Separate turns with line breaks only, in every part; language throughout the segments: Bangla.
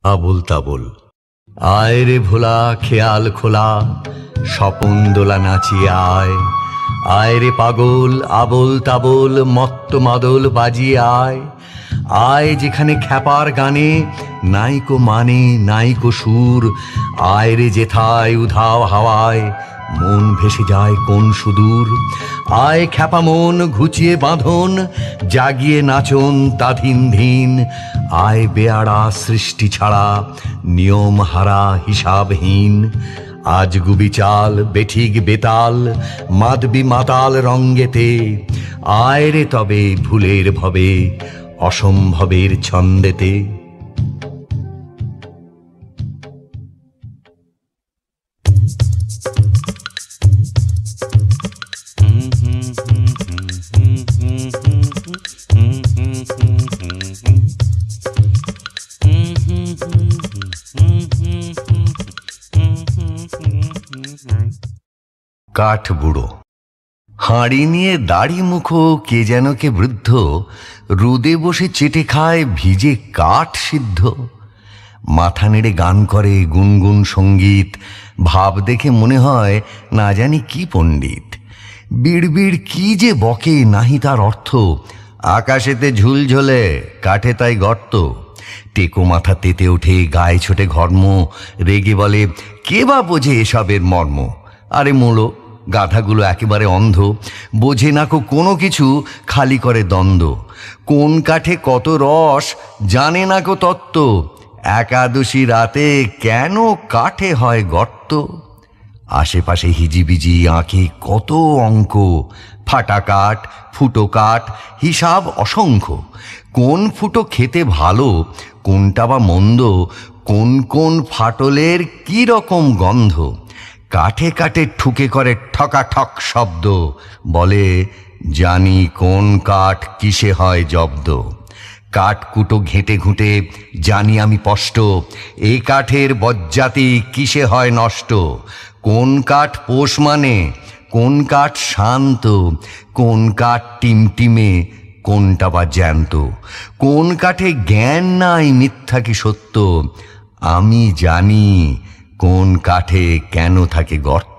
আবুল তাবুল। আয় রে ভোলা খেয়াল খোলা, স্বপন দোলা নাচিয়ে আয়। আয় রে পাগল আবল তাবল, মত্ত মাদল বাজিয়ে আয়। আয় যেখানে খ্যাপার গানে নাইকো মানে নাইকো সুর। আয় রে যেথায় উধাও হাওয়ায় মন ভেসে যায় কোন সুদূর। আয় খ্যাপা মন ঘুচিয়ে বাঁধন, জাগিয়ে নাচন তাধিন ধিন। আয় বেয়াড়া সৃষ্টি ছাড়া, নিয়ম হারা হিসাবহীন। আজ গুবি চাল বেঠিক বেতাল, মাদবি মাতাল রঙ্গেতে। আয় রে তবে ভুলের ভবে, অসম্ভবের ছন্দেতে। কাঠ বুড়ো। হাঁড়ি নিয়ে দাড়ি মুখো কে যেন কে বৃদ্ধ, রোদে বসে চেটে খায় ভিজে কাঠ সিদ্ধ। মাথা নেড়ে গান করে গুনগুন সঙ্গীত, ভাব দেখে মনে হয় না জানি কি পণ্ডিত। বিড়বিড় কি যে বকে নাহি তার অর্থ, আকাশেতে ঝুলঝোলে কাঠে তাই গর্ত। টেকো মাথা তেতে ওঠে গায়ে ছোটে ঘর্ম, রেগে বলে কে বা বোঝে এসবের মর্ম। আরে মোড়ো গাধাগুলো একেবারে অন্ধ, বোঝে না কো কোনো কিছু, খালি করে দ্বন্দ্ব। কোন কাঠে কত রস জানে না কো তত্ত্ব, একাদশী রাতে কেন কাঠে হয় গর্ত। আশেপাশে হিজিবিজি আঁকে কত অঙ্ক, ফাটা কাঠ ফুটো কাঠ হিসাব অসংখ্য। কোন ফুটো খেতে ভালো কোনটা বা মন্দ, কোন কোন ফাটলের কি রকম গন্ধ। কাঠে কাঠে ঠুকে করে ঠকাঠক শব্দ, বলে জানি কোন কাঠ কিসে হয় জব্দ। কাঠকুটো ঘেঁটে ঘুঁটে জানি আমি স্পষ্ট, এ কাঠের বজ্জাতি কিসে হয় নষ্ট। কোন কাঠ পোষ মানে কোন কাঠ শান্ত, কোন কাঠ টিমটিমে কোনটা বা জ্যান্ত। কোন কাঠে জ্ঞান নাই মিথ্যা কি সত্য, আমি জানি কোন কাঠে কেন থাকে গর্ত।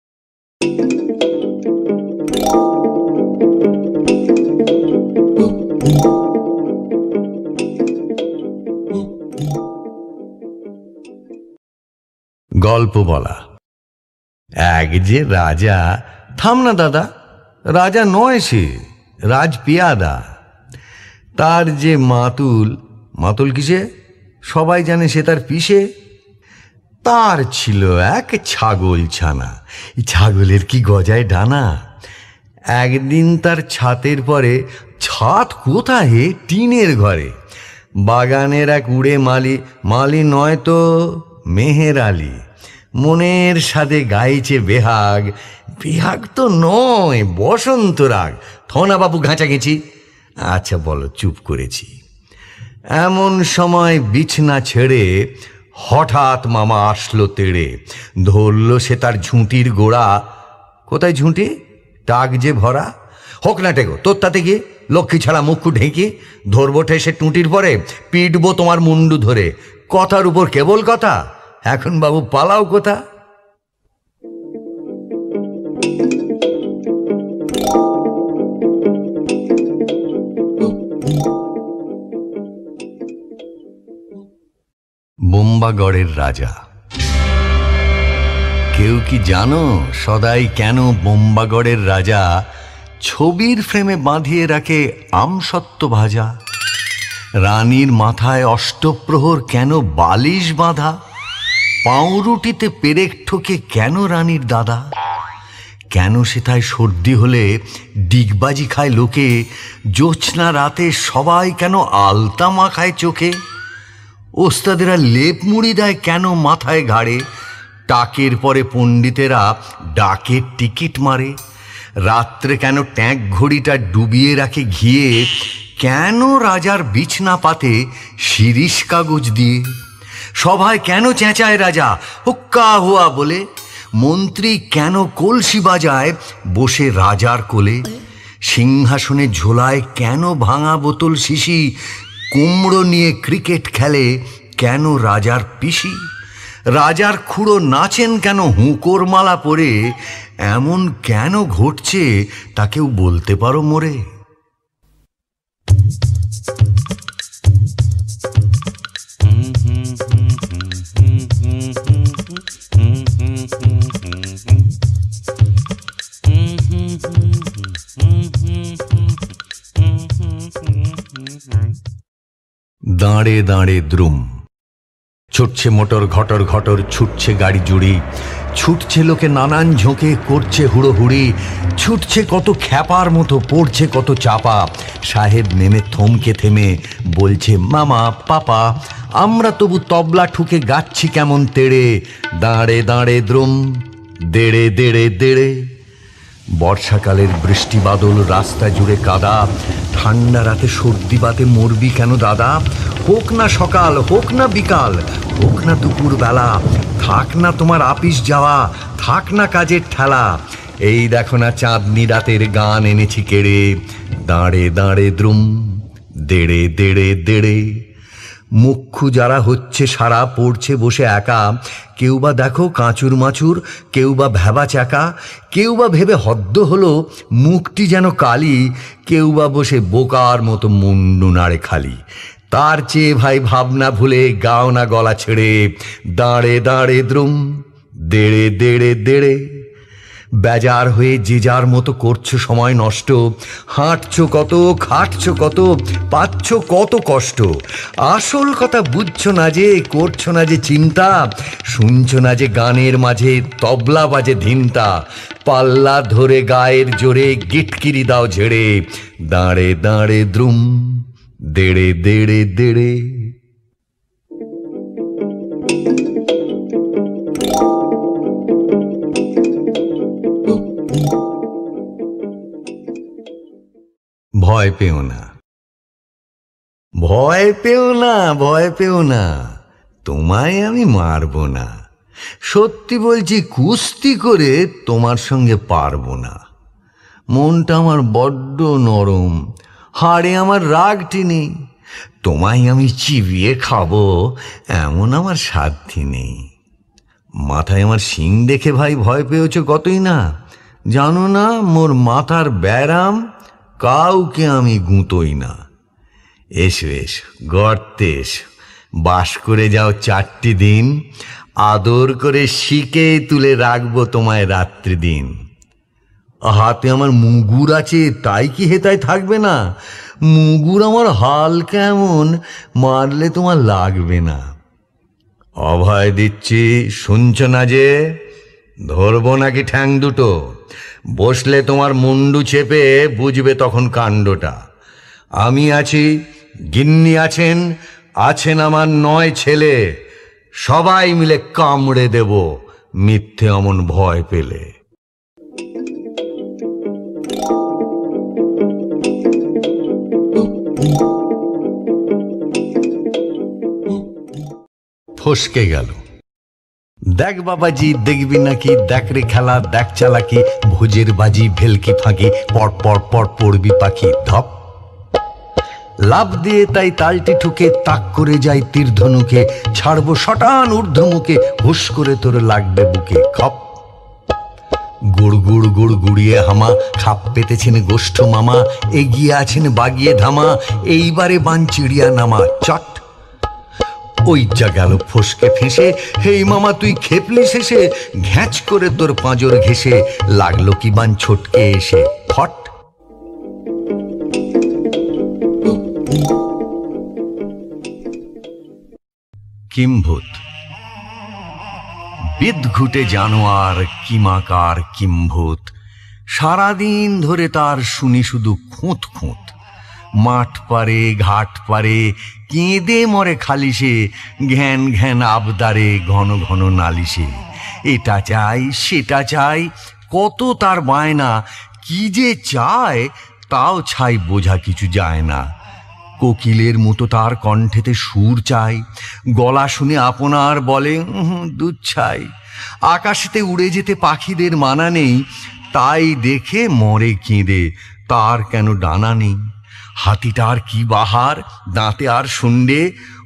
গল্প বলা। এক যে রাজা, থাম না দাদা, রাজা নয় সে রাজপিয়াদা। তার যে মাতুল, মাতুল কিসে সবাই জানে সে তার পিসে। তার ছিল এক ছাগল ছানা, ছাগলের কি গজায় ডানা। একদিন তার ছাতের পরে, ছাদ কোথায় টিনের ঘরে, বাগানের এক উড়ে মালি, মালি নয় তো মেহের আলী, মনের সাথে গাইছে বেহাগ। বেহাগ তো নয় বসন্ত রাগ। থনা বাবু ঘাঁচাঘেঁচি। আচ্ছা বলো, চুপ করেছি। এমন সময় বিছনা ছেড়ে হঠাৎ মামা আসলো তেড়ে, ধরল সে তার ঝুঁটির গোড়া। কোথায় ঝুঁটি? টাক যে ভরা। হোক না টেকো তোর তাতে গিয়ে, লক্ষ্মী ছাড়া মুখ ঢেকে ধরবো ঠেসে টুঁটির পরে, পিটবো তোমার মুন্ডু ধরে। কথার উপর কেবল কথা, এখন বাবু পালাও কোথা। বোম্বাগড়ের রাজা। কেউ কি জানো সদাই কেন বোম্বাগড়ের রাজা ছবির ফ্রেমে বাঁধিয়ে রাখে আমসত্ত্ব ভাজা? রানীর মাথায় অষ্টপ্রহর কেন বালিশ বাঁধা? পাউরুটিতে পেরেক ঠোকে কেন রানীর দাদা? কেন সেথায় সর্দি হলে ডিগবাজি খায় লোকে? জ্যোৎস্না রাতে সবাই কেন আলতা মাখায় চোখে? ওস্তাদেরা লেপ মুড়ি দেয় কেন মাথায় ঘাড়ে? টাকের পরে পণ্ডিতেরা ডাকের টিকিট মারে। রাত্রে কেন ট্যাঁক ঘড়িটা ডুবিয়ে রাখে ঘিয়ে? কেন রাজার বিছনা পাতে শিরিষ কাগজ দিয়ে? সভায় কেন চেঁচায় রাজা হুক্কা হুয়া বলে? মন্ত্রী কেন কলসি বাজায় বসে রাজার কোলে? সিংহাসনে ঝোলায় কেন ভাঙা বোতল শিশি? কুমড়ো নিয়ে ক্রিকেট খেলে কেন রাজার পিসি? রাজার খুড়ো নাচেন কেন হুঁকোর মালা পরে? এমন কেন ঘটছে তা কেউ বলতে পারো মোরে? দাঁড়ে দাঁড়ে দ্রুম, ছুটছে মোটর ঘটর ঘটর, ছুটছে গাড়ি জুড়ি, ছুটছে লোকে নানান ঝোঁকে, করছে হুড়োহুড়ি, ছুটছে কত খ্যাপার মতো, পড়ছে কত চাপা। সাহেব নেমে থমকে থেমে বলছে মামা পাপা, আমরা তবু তবলা ঠুকে গাচ্ছি কেমন তেড়ে। দাঁড়ে দাঁড়ে দ্রুম, দেড়ে দেড়ে দেড়ে। বর্ষাকালের বৃষ্টি বাদল, রাস্তা জুড়ে কাদা, ঠান্ডা রাতে সর্দি বাতে মরবি কেন দাদা? হোক না সকাল, হোক না বিকাল, হোক না দুপুর বেলা, থাক না তোমার আপিস যাওয়া, থাক না কাজের ঠেলা, এই দেখো না চাঁদনি রাতের গান এনেছি কেড়ে। দাঁড়ে দাঁড়ে দ্রুম, দেড়ে দেড়ে দেড়ে। মুখ্যু যারা হচ্ছে সারা, পড়ছে বসে একা, কেউ বা দেখো কাঁচুর মাচুর, কেউ বা ভেবা চাকা, কেউ বা ভেবে হদ্দ হলো মুখটি যেন কালি, কেউ বা বসে বোকার মতো মুন্ডু নাড়ে খালি। তার চেয়ে ভাই ভাবনা ভুলে গাও না গলা ছেড়ে। দাঁড়ে দাঁড়ে দ্রুম, দেড়ে দেড়ে দেড়ে। বেজার হয়ে যে যার মতো করছো সময় নষ্ট, হাঁটছো কত, খাটছো কত, পাচ্ছ কত কষ্ট। আসল কথা বুঝছো না যে, করছো না যে চিন্তা, শুনছো না যে গানের মাঝে তবলা বাজে ধিনতা। পাল্লা ধরে গায়ের জোরে গিটকিরি দাও ঝেড়ে। দাঁড়ে দাঁড়ে দ্রুম, দেড়ে দেড়ে দেড়ে। ভয় পেও না, ভয় পেও না, ভয় পেও না, তোমায় আমি মারব না। সত্যি বলছি, কুস্তি করে তোমার সঙ্গে পারবো না। মনটা আমার বড্ড নরম, হাড়ে আমার রাগটি নেই। তোমায় আমি চিবিয়ে খাবো এমন আমার সাধ্যি নেই। মাথায় আমার শিং দেখে ভাই ভয় পেয়েছ কতই না। জানো না মোর মাথার ব্যারাম, কাউকে আমি গুঁতোই না। এসো এসো গর্তে এসো, বাস করে যাও 4টি দিন, আদর করে শিকে তুলে রাখবো তোমায় রাত্রি দিন। হাতে আমার মুগুর আছে তাই কি হেতায় থাকবে না? মুগুর আমার হাল কেমন, মারলে তোমার লাগবে না। অভয় দিচ্ছি, শুনছ না যে? ধরবো নাকি ঠ্যাং দুটো? বসলে তোমার মুন্ডু চেপে বুঝবে তখন কাণ্ডটা। আমি আছি, গিন্নি আছেন, আছেন আমার 9 ছেলে, সবাই মিলে কামড়ে দেব মিথ্যে অমন ভয় পেলে। ফসকে গেল। দেখ বাবাজি, দেখবি নাকি, দেখ রে খেলা, দেখ চালাকি, ভোজের বাজি ভেলকি ফাঁকি, পর পর পর পড়বি পাখি। ধপ লাভ দিয়ে তাই তালটি ঠুকে, তাক করে যাই তীর ধনুকে, ছাড়বো শটান ঊর্ধ্বমুখে, হুস করে তোর লাগবে বুকে। খপ গুড় গুড় গুড় গুড়িয়ে হামা, খাপ পেতেছেন গোষ্ঠ মামা, এগিয়ে আছেন বাগিয়ে ধামা, এইবারে বান চিড়িয়া নামা। চট ওই যা গেল ফসকে ফেঁসে, হেই মামা তুই খেপলি শেষে, ঘ্যাঁচ করে তোর পাঁজর ঘেঁষে, লাগলো কি বান ছোটকে এসে। ফট কিম্ভূত বিদঘুটে জানোয়ার, কিমাকার কিম্ভূত, সারাদিন ধরে তার শুনি শুধু খুঁত খুঁত। মাঠ পারে ঘাট পারে, কেঁদে মরে খালিসে, ঘ্যান ঘ্যান আবদারে, ঘন ঘন নালিশে। এটা চাই সেটা চাই, কত তার বায়না, কি যে চায় তাও ছাই বোঝা কিছু যায় না। কোকিলের মতো তার কণ্ঠেতে সুর চাই, গলা শুনে আপনার বলে দুধ ছাই। আকাশেতে উড়ে যেতে পাখিদের মানা নেই, তাই দেখে মরে কেঁদে, তার কেন ডানা নেই। হাতিটার কি বাহার, দাঁতে আর শুন্ডে,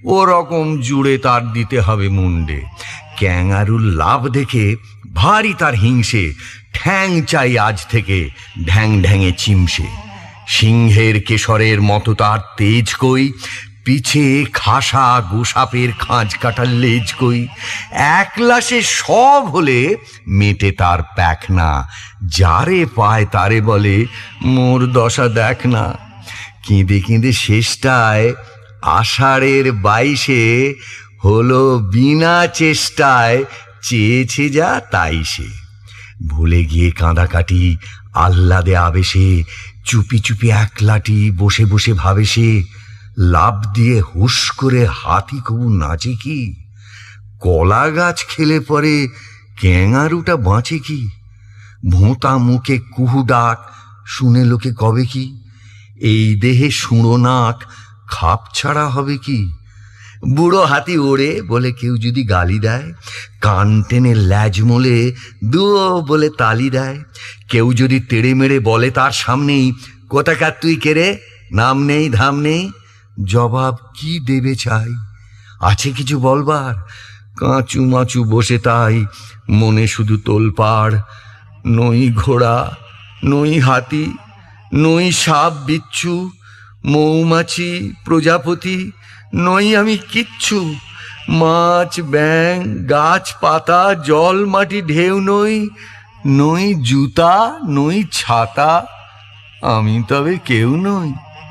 ওরকম জুড়ে তার দিতে হবে মুন্ডে। ক্যাঙারুর লাভ দেখে ভারী তার হিংসে, ঠ্যাং চাই আজ থেকে ঢ্যাং ঢ্যাঙে চিমসে। সিংহের কেশরের মতো তার তেজ কই, পিছে খাসা গোসাপের খাঁজ কাটার লেজ কই। একলা সে সব হলে মেটে তার প্যাখনা, যারে পায় তারে বলে মোর দশা দেখ না। কেঁদে কেঁদে শেষটায় আষাঢ়ের 22-এ হলো বিনা চেষ্টায় চেয়েছে যা তাই সে। ভুলে গিয়ে কাঁদাকাটি আহ্লাদে আবেশে, চুপি চুপি একলাটি বসে বসে ভাবে সে, লাভ দিয়ে হুস করে হাতি কবু নাচে কি? কলা গাছ খেলে পরে ক্যাঙারুটা বাঁচে কি? ভোঁতা মুখে কুহু ডাক শুনে লোকে কবে কি? এই দেহে সুঁড়ো নাক খাপ ছাড়া হবে কি? বুড়ো হাতি ওড়ে বলে কেউ যদি গালি দেয়, কান টেনে ল্যাজ মোলে দুও বলে তালি দেয়। কেউ যদি তেড়ে মেড়ে বলে তার সামনেই, কোথাকার তুই কেড়ে, নাম নেই ধাম নেই, জবাব কি দেবে চাই? আছে কিছু বলবার? কাঁচু মাচু বসে তাই মনে শুধু তোলপাড়। নই ঘোড়া, নই হাতি, নই সাপ বিচ্ছু, মৌমাছি প্রজাপতি, নই আমি কিচ্ছু। মাছ ব্যাং গাছ পাতা জল মাটি ঢেউ নই, নই জুতা নই ছাতা, আমি তবে কেউ নই।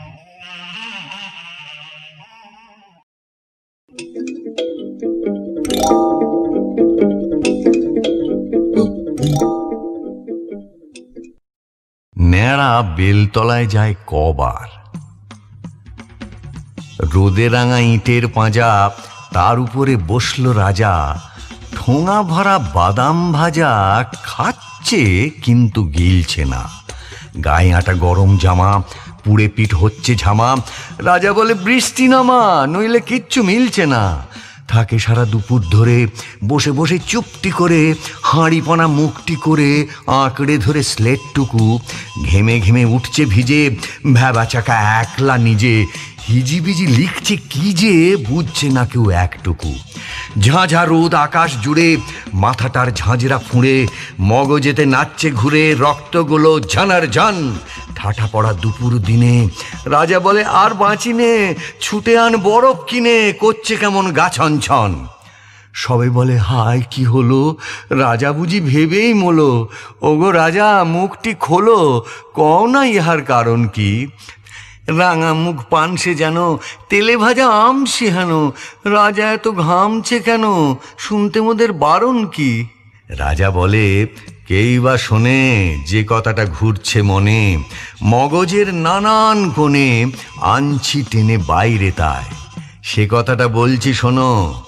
ন্যাড়া বেলতলায় যায় কবার। রোদে রাঙা ইটের পাঁজা, তার উপরে বসল রাজা। ঠোঙা ভরা বাদাম ভাজা খাচ্ছে কিন্তু গিলছে না। গায়ে আটা গরম জামা, পুড়ে পিঠ হচ্ছে ঝামা। রাজা বলে বৃষ্টি নামা, নইলে কিচ্ছু মিলছে না। থাকে সারা দুপুর ধরে বসে বসে চুপটি করে, হাঁড়িপনা মুখটি করে আঁকড়ে ধরে স্লেটটুকু। ঘেমে ঘেমে উঠছে ভিজে, ভ্যাবা চাকা একলা নিজে। হিজিবিজি লিখছে কি যে বুঝছে না কেউ একটুকু। ঝাঁঝা রোদ আকাশ জুড়ে, মাথাটার ঝাঁঝরা ফুঁড়ে, মগজেতে নাচছে ঘুরে রক্তগুলো ঝানার ঝান। ঠাঠা পড়া দুপুর দিনে রাজা বলে আর বাঁচি নে, ছুটে আন বরফ কিনে, করছে কেমন গা ছনছন। সবে বলে হায় কি হলো, রাজা বুঝি ভেবেই মোলো। ওগো রাজা মুখটি খোলো, কও না ইহার কারণ কি? রাঙা মুখ পানসে যেন তেলে ভাজা আম সিহানো। রাজা এত ঘামছে কেন, শুনতে মোদের বারণ কি? রাজা বলে কেই বা শোনে যে কথাটা ঘুরছে মনে, মগজের নানান কোণে আনছি টেনে বাইরে তাই। সে কথাটা বলছি শোনো,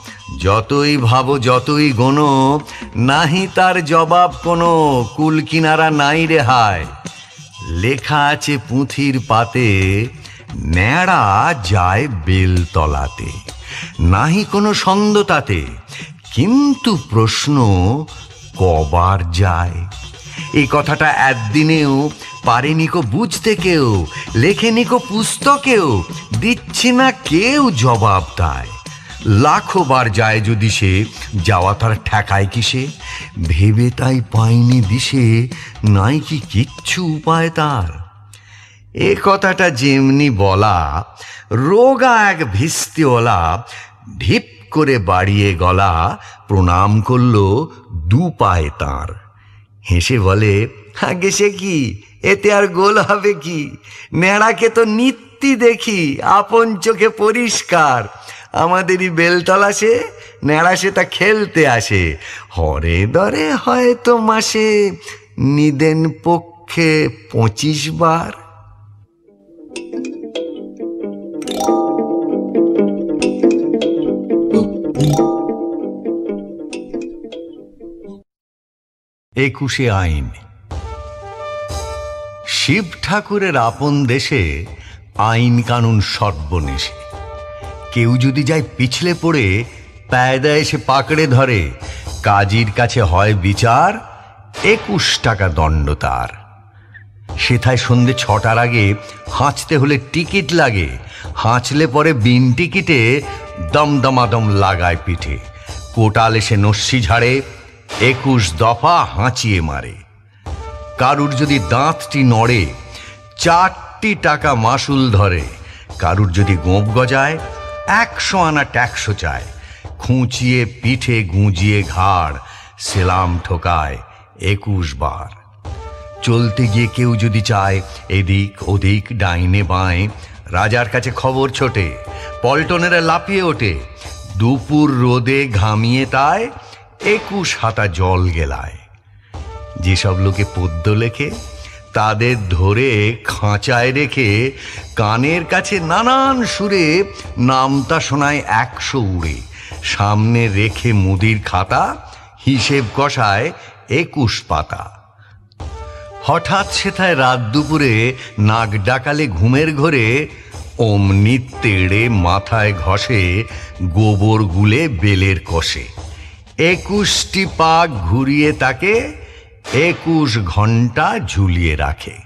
যতই ভাবো যতই গোনো, নাহি তার জবাব কোনো, কুল কিনারা নাই রেহায়। লেখা আছে পুঁথির পাতে, ন্যাড়া যায় বেলতলাতে। নাহি কোনো ছন্দ তাতে, কিন্তু প্রশ্ন কবার যায়। এই কথাটা একদিনেও পারেনি কো বুঝতে কেউ, লেখেনি কো পুস্তকেও, দিচ্ছে না কেউ জবাব তাই। লাখো বার যায় যদি সে, যাওয়া তার ঠেকায় কিসে? ভেবে তাই পায়নি দিশে, নাই কি কিচ্ছু উপায় তার। এ কথাটা যেমনি বলা, রোগা এক ভিস্তিওয়ালা ঢিপ করে বাড়িয়ে গলা, প্রণাম করল দু পায়ে তাঁর। হেসে বলে আগে সে কি, এতে আর গোল হবে কি? ন্যাড়াকে তো নিত্যি দেখি আপন চোখে পরিষ্কার। আমাদেরই বেলতলা সে, ন্যাড়া সে তা খেলতে আসে। হরে দরে হয়তো মাসে নিদেন পক্ষে 25 বার। একুশে আইন। শিব ঠাকুরের আপন দেশে আইন কানুন সর্বনেশে। কেউ যদি যায় পিছলে পড়ে, পায়দা এসে পাকড়ে ধরে, কাজীর কাছে হয় বিচার, 21 টাকা দণ্ড তার। সেথায় সন্ধে 6টার আগে হাঁচতে হলে টিকিট লাগে, হাঁচলে পরে বিন টিকিটে দমদমাদম লাগায় পিঠে। কোটাল এসে নস্যি ঝাড়ে, 21 দফা হাঁচিয়ে মারে। কারুর যদি দাঁতটি নড়ে 4টি টাকা মাসুল ধরে, কারুর যদি গোঁপ গজায় 100 আনা ট্যাক্সও চায়। খুঁচিয়ে পিঠে গুঁজিয়ে ঘাড়, সেলাম ঠোকায় 21 বার। চলতে গিয়ে কেউ যদি চায় এদিক ওদিক ডাইনে বাঁয়ে, রাজার কাছে খবর ছোটে, পল্টনেরা লাফিয়ে ওঠে। দুপুর রোদে ঘামিয়ে তাই 21 হাতা জল গেলায়। যেসব লোকে পদ্য লেখে তাদের ধরে খাঁচায় রেখে কানের কাছে নানান সুরে নামতা শোনায় 100 উড়ে। সামনে রেখে মুদির খাতা, হিসেব কষায় 21 পাতা। হঠাৎ সেথায় রাত দুপুরে নাক ডাকালে ঘুমের ঘরে, অমনি তেড়ে মাথায় ঘষে গোবর গুলে বেলের কষে। 21টি পাক ঘুরিয়ে তাকে 21 ঘন্টা ঝুলিয়ে রাখে।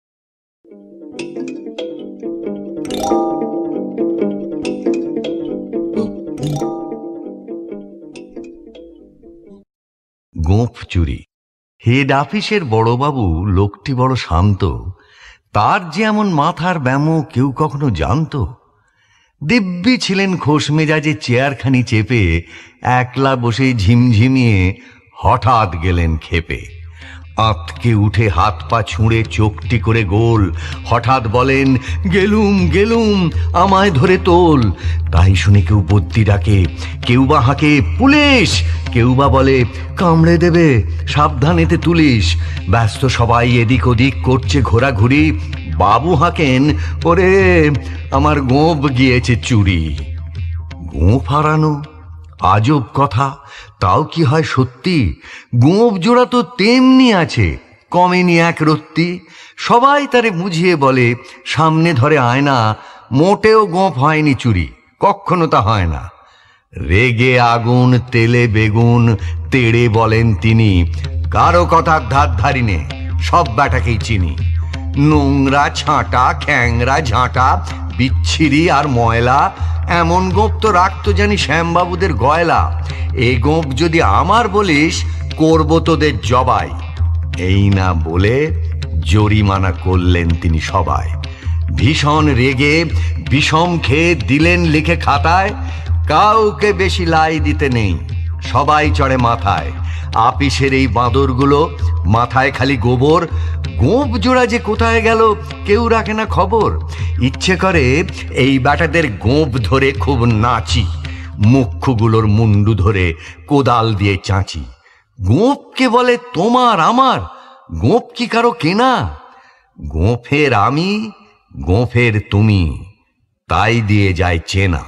গোঁফ চুরি। হেড অফিসের বড়বাবু লোকটি বড় শান্ত, তার যে এমন মাথার ব্যামো কেউ কখনো জানত? দিব্যি ছিলেন খোশ মেজাজে চেয়ারখানি চেপে, একলা বসে ঝিমঝিমিয়ে হঠাৎ গেলেন খেপে। আঁতকে উঠে হাত পা ছুঁড়ে চোখটি করে গোল, হঠাৎ বলেন, গেলুম গেলুম আমায় ধরে তোল। তাই শুনে কেউ বদ্যি ডাকে, কেউ বা হাঁকে পুলিশ, কেউ বা বলে কামড়ে দেবে সাবধানেতে তুলিস। ব্যস্ত সবাই এদিক ওদিক করছে ঘোরাঘুরি, বাবু হাঁকেন, ওরে আমার গোঁফ গিয়েছে চুরি। গোঁফ হারানো আজব কথা, তাও কি হয় সত্যি? গোঁফ জোড়া তো তেমনি আছে, কমেনি এক রত্তি। সবাই তারে বুঝিয়ে বলে, সামনে ধরে আয়না, মোটেও গোঁফ হয়নি চুরি, কখনো তা হয় না। রেগে আগুন তেলে বেগুন তেড়ে বলেন তিনি, কারো কথার ধার ধারি নে, সব ব্যাটাকেই চিনি। নোংরা ছাঁটা খ্যাংরা ঝাঁটা বিচ্ছিরি আর ময়লা, এমন গোঁফ তো রাখতো জানি শ্যামবাবুদের গয়লা। এই গোঁফ যদি আমার বলিস, করব তোদের জবাই। এই না বলে জরিমানা করলেন তিনি সবাই। ভীষণ রেগে বিষম খেয়ে দিলেন লিখে খাতায়, কাউকে বেশি লাই দিতে নেই, সবাই চড়ে মাথায়। আপিসের এই বাঁদরগুলো মাথায় খালি গোবর, গোঁফ জোড়া যে কোথায় গেল কেউ রাখে না খবর। ইচ্ছে করে এই ব্যাটাদের গোঁফ ধরে খুব নাচি, মুখ্যগুলোর মুন্ডু ধরে কোদাল দিয়ে চাঁচি। গোঁফকে বলে তোমার আমার, গোঁফ কি কারো কেনা? গোঁফের আমি, গোঁফের তুমি, তাই দিয়ে যায় চেনা।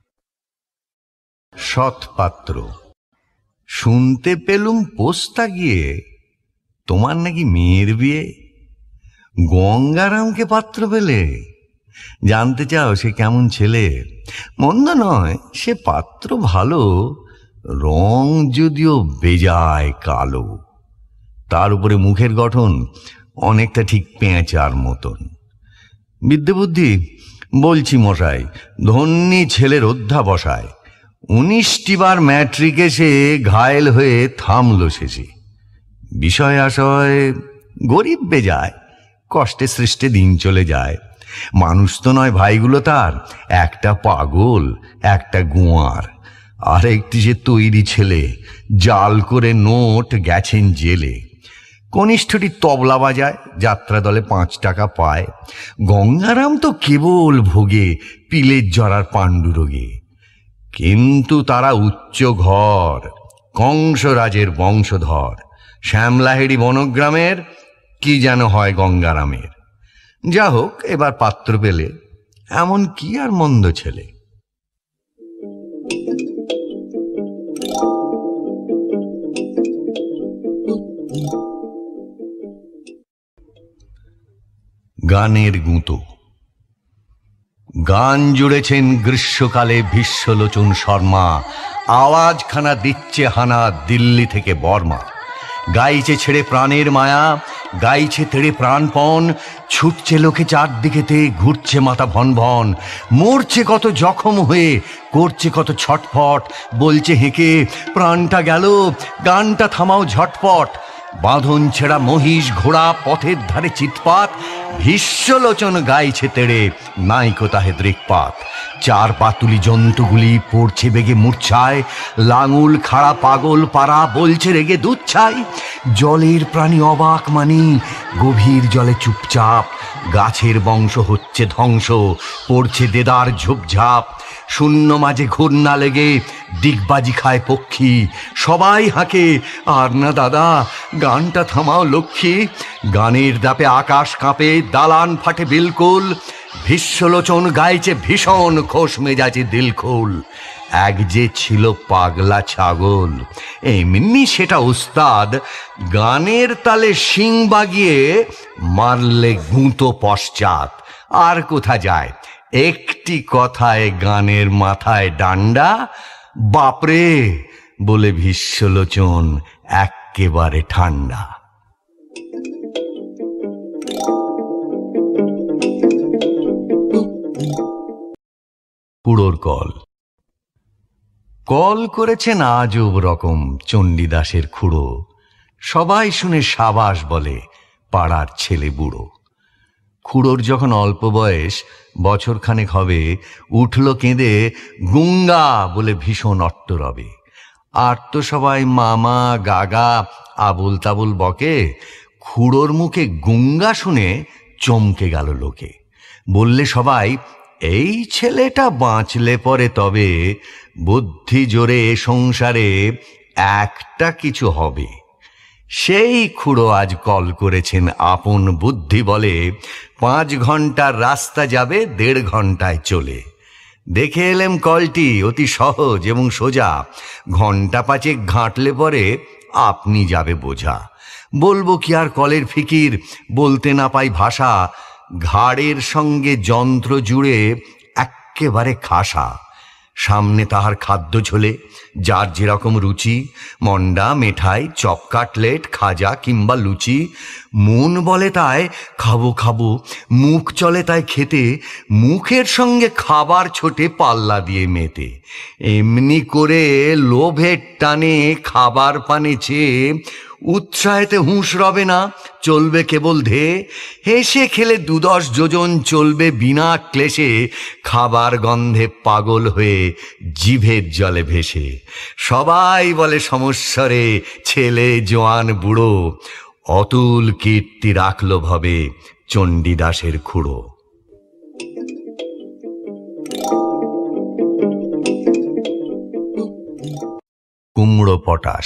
সৎপাত্র। শুনতে পেলুম পোস্তা গিয়ে তোমার নাকি মেয়ের বিয়ে। গঙ্গারামকে পাত্র পেলে? জানতে চাও সে কেমন ছেলে? মন্দ নয়, সে পাত্র ভালো, রং যদিও বেজায় কালো। তার উপরে মুখের গঠন অনেকটা ঠিক পেঁচার মতন। বিদ্যে বুদ্ধি বলছি মশাই, ধন্যী ছেলের অধ্যাবসায়। 19টি বার ম্যাট্রিকে সে ঘায়েল হয়ে থামল শেষে। বিষয় আশয় গরিব বেজায়, কষ্টে সৃষ্টে দিন চলে যায়। মানুষ তো নয় ভাইগুলো তার, একটা পাগল একটা গুঁয়ার, আর একটি যে তৈরি ছেলে, জাল করে নোট গেছেন জেলে। কনিষ্ঠটি তবলা বাজায়, যাত্রা দলে 5 টাকা পায়। গঙ্গারাম তো কেবল ভোগে পিলের জরার পাণ্ডুরোগে। কিন্তু তারা উচ্চ ঘর, কংসরাজের বংশধর। শ্যামলাহেড়ি বনগ্রামের, কি যেন হয় গঙ্গারামের। যা হোক, এবার পাত্র পেলে, এমন কি আর মন্দ ছেলে। গানের গুঁতো। গান জুড়েছেন গ্রীষ্মকালে ভীষ্মলোচন শর্মা, আওয়াজখানা দিচ্ছে হানা দিল্লি থেকে বর্মা। গাইছে ছেড়ে প্রাণের মায়া, গাইছে তেড়ে প্রাণপণ, ছুটছে লোকে চারদিকেতে, ঘুরছে মাথা ভন ভন, মরছে কত জখম হয়ে, করছে কত ছটফট, বলছে হেঁকে প্রাণটা গেল, গানটা থামাও ঝটপট। বাঁধন ছেঁড়া মহিষ ঘোড়া পথের ধারে চিৎপাত, ভীষ্মলোচন গাইছে তেড়ে, নাইকো তাহে দৃকপাত। চার পাতুলি জন্তুগুলি পড়ছে বেগে মূর্ছায়, লাঙুল খাড়া পাগল পাড়া বলছে রেগে দুচ্ছাই। জলের প্রাণী অবাক মানি, গভীর জলে চুপচাপ, গাছের বংশ হচ্ছে ধ্বংস, পড়ছে দেদার ঝোপঝাপ। শূন্য মাঝে ঘূর্ণা লেগে দিগবাজি খায় পক্ষী, সবাই হাঁকে আর না দাদা, গানটা থামাও লক্ষ্মী। গানের দাপে আকাশ কাঁপে, দালান ফাটে বিলকুল, ভীষ্মলোচন গাইছে ভীষণ খোশ মেজাজে দিলখুল। এক যে ছিল পাগলা ছাগল, এমনি সেটা উস্তাদ, গানের তালে শিং বাগিয়ে মারলে গুঁতো পশ্চাৎ। আর কোথা যায়, একটি কথায় গানের মাথায় ডান্ডা, বাপরে বলে ভীষ্মলোচন এক্কেবারে ঠান্ডা। কুড়োর কল। কল করেছেন আজব রকম চণ্ডীদাসের খুড়ো, সবাই শুনে সাবাস বলে পাড়ার ছেলে বুড়ো। খুড়োর যখন অল্প বয়স, বছরখানেক হবে, উঠল কেঁদে গুঙ্গা বলে ভীষণ অট্টরবে। আর তো সবাই মামা গাগা আবুল তাবুল বকে, খুড়োর মুখে গুঙ্গা শুনে চমকে গেল লোকে। বললে সবাই, এই ছেলেটা বাঁচলে পরে তবে বুদ্ধি জোরে এ সংসারে একটা কিছু হবে। সেই খুড়ো আজ কল করেছেন আপন বুদ্ধি বলে, 5 ঘন্টার রাস্তা যাবে 1.5 ঘন্টায় চলে। দেখে এলেম কলটি অতি সহজ এবং সোজা, ঘন্টা 5 ঘাঁটলে পরে আপনি যাবে বোঝা। বলবো কি আর কলের ফিকির, বলতে না পাই ভাষা, ঘাড়ের সঙ্গে যন্ত্র জুড়ে এক্কেবারে খাসা। সামনে তাহার খাদ্য ঝোলে, যার যেরকম রুচি, মন্ডা মেঠাই চপ কাটলেট খাজা কিংবা লুচি। মন বলে তাই খাবো খাবো, মুখ চলে তাই খেতে, মুখের সঙ্গে খাবার ছোটে পাল্লা দিয়ে মেতে। এমনি করে লোভের টানে খাবার পানে চেয়ে উৎসাহেতে হুঁশ রবে না, চলবে কেবল ধেয়ে। হেসে খেলে 2-10 যোজন চলবে বিনা ক্লেশে, খাবার গন্ধে পাগল হয়ে জিভের জলে ভেসে। সবাই বলে সমস্বরে, ছেলে জোয়ান বুড়ো, অতুল কীর্তি রাখল ভবে চণ্ডীদাসের খুড়ো। কুমড়ো পটাশ।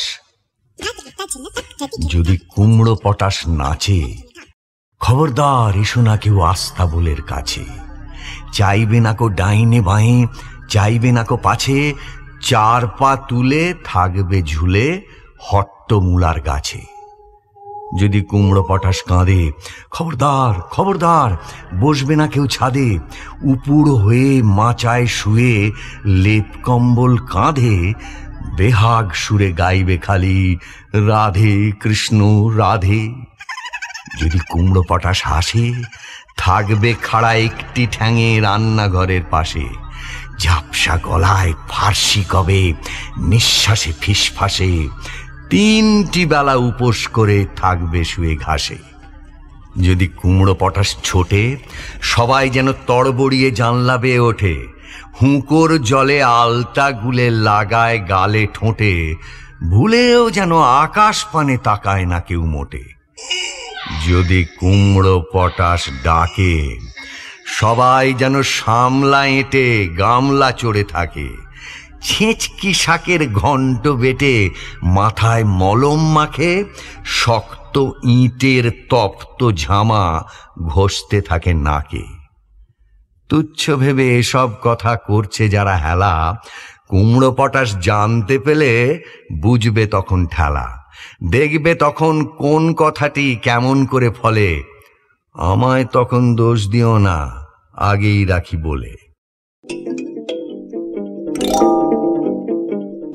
যদি কুমড়ো পটাশ নাচে, খবরদার এসো না কেউ আস্তাবলের কাছে। চাইবে না কো ডাইনে বাঁয়ে, চাইবে না কো পাছে, 4 পা তুলে থাকবে ঝুলে হট্টমূলার গাছে। যদি কুমড়ো পটাশ কাঁদে, খবরদার খবরদার বসবে না কেউ ছাদে। উপুড় হয়ে মাচায় শুয়ে লেপ কম্বল কাঁধে, বেহাগ সুরে গাইবে খালি রাধে কৃষ্ণ রাধে। যদি কুমড়ো পটাশ হাসে, থাকবে খাড়া একটি ঠ্যাঙে রান্নাঘরের পাশে। ঝাপসা গলায় ফার্সি কবে, নিঃশ্বাসে ফিসফাসে, 3টি বেলা উপোস করে থাকবে শুয়ে ঘাসে। যদি কুমড়ো পটাশ ছোটে, সবাই যেন তড়বড়িয়ে জানলা বেয়ে ওঠে। হুঁকোর জলে আলতা গুলে লাগায় গালে ঠোঁটে, ভুলেও যেন আকাশ পানে তাকায় না কেউ মোটে। যদি কুমড়ো পটাশ ডাকে, সবাই যেন সামলা এঁটে গামলা চড়ে থাকে। ছেঁচকি শাকের ঘণ্ট বেটে মাথায় মলম মাখে, শক্ত ইটের তপ্ত ঝামা ঘষতে থাকে নাকে। তুচ্ছ ভেবে এসব কথা করছে যারা হেলা, কুমড়ো পটাশ জানতে পেলে বুঝবে তখন ঠেলা। দেখবে তখন কোন কথাটি কেমন করে ফলে, আমায় তখন দোষ দিও না, আগেই রাখি বলে।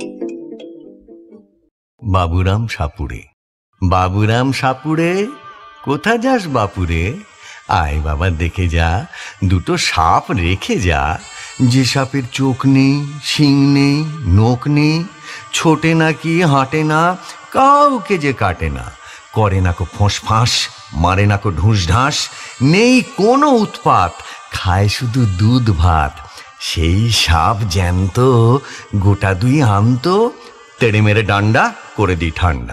বাবুরাম সাপুড়ে। বাবুরাম সাপুড়ে কোথা যাস বাপুরে? আয় বাবা দেখে যা, দুটো সাপ রেখে যা। যে সাপের চোখ নেই, শিং নেই, নোক নেই, ছোটে নাকি হাঁটে না, কাউকে যে কাটে না, করে না কো ফোঁস ফাঁস, মারে না কো ঢুস ঢাস, নেই কোনো উৎপাত, খায় শুধু দুধ ভাত। সেই সাপ জ্যান্ত, গোটা দুই আনত, তেড়ে মেরে ডান্ডা করে দিই ঠান্ডা।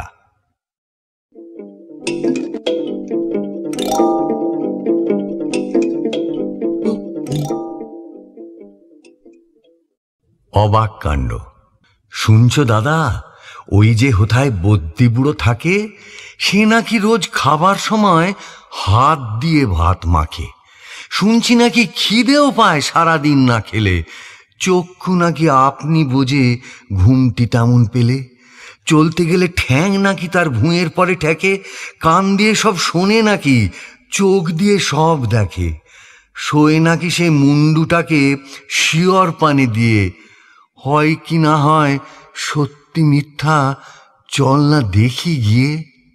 অবাক কাণ্ড। শুনছো দাদা, ওই যে হোথায় বদ্যি বুড়ো থাকে, সে নাকি রোজ খাবার সময় হাত দিয়ে ভাত মাখে। শুনছি নাকি খিদেও পায় সারাদিন না খেলে। চক্ষু নাকি আপনি বোঝে ঘুমটি তেমন পেলে। চলতে গেলে ঠ্যাং নাকি তার ভুঁয়ের পরে ঠেকে। কান দিয়ে সব শোনে নাকি, চোখ দিয়ে সব দেখে। শোয়ে নাকি সে মুন্ডুটাকে শিয়র পানে দিয়ে। হয় কি না হয় সত্যি মিথ্যা, চল না দেখি গিয়ে।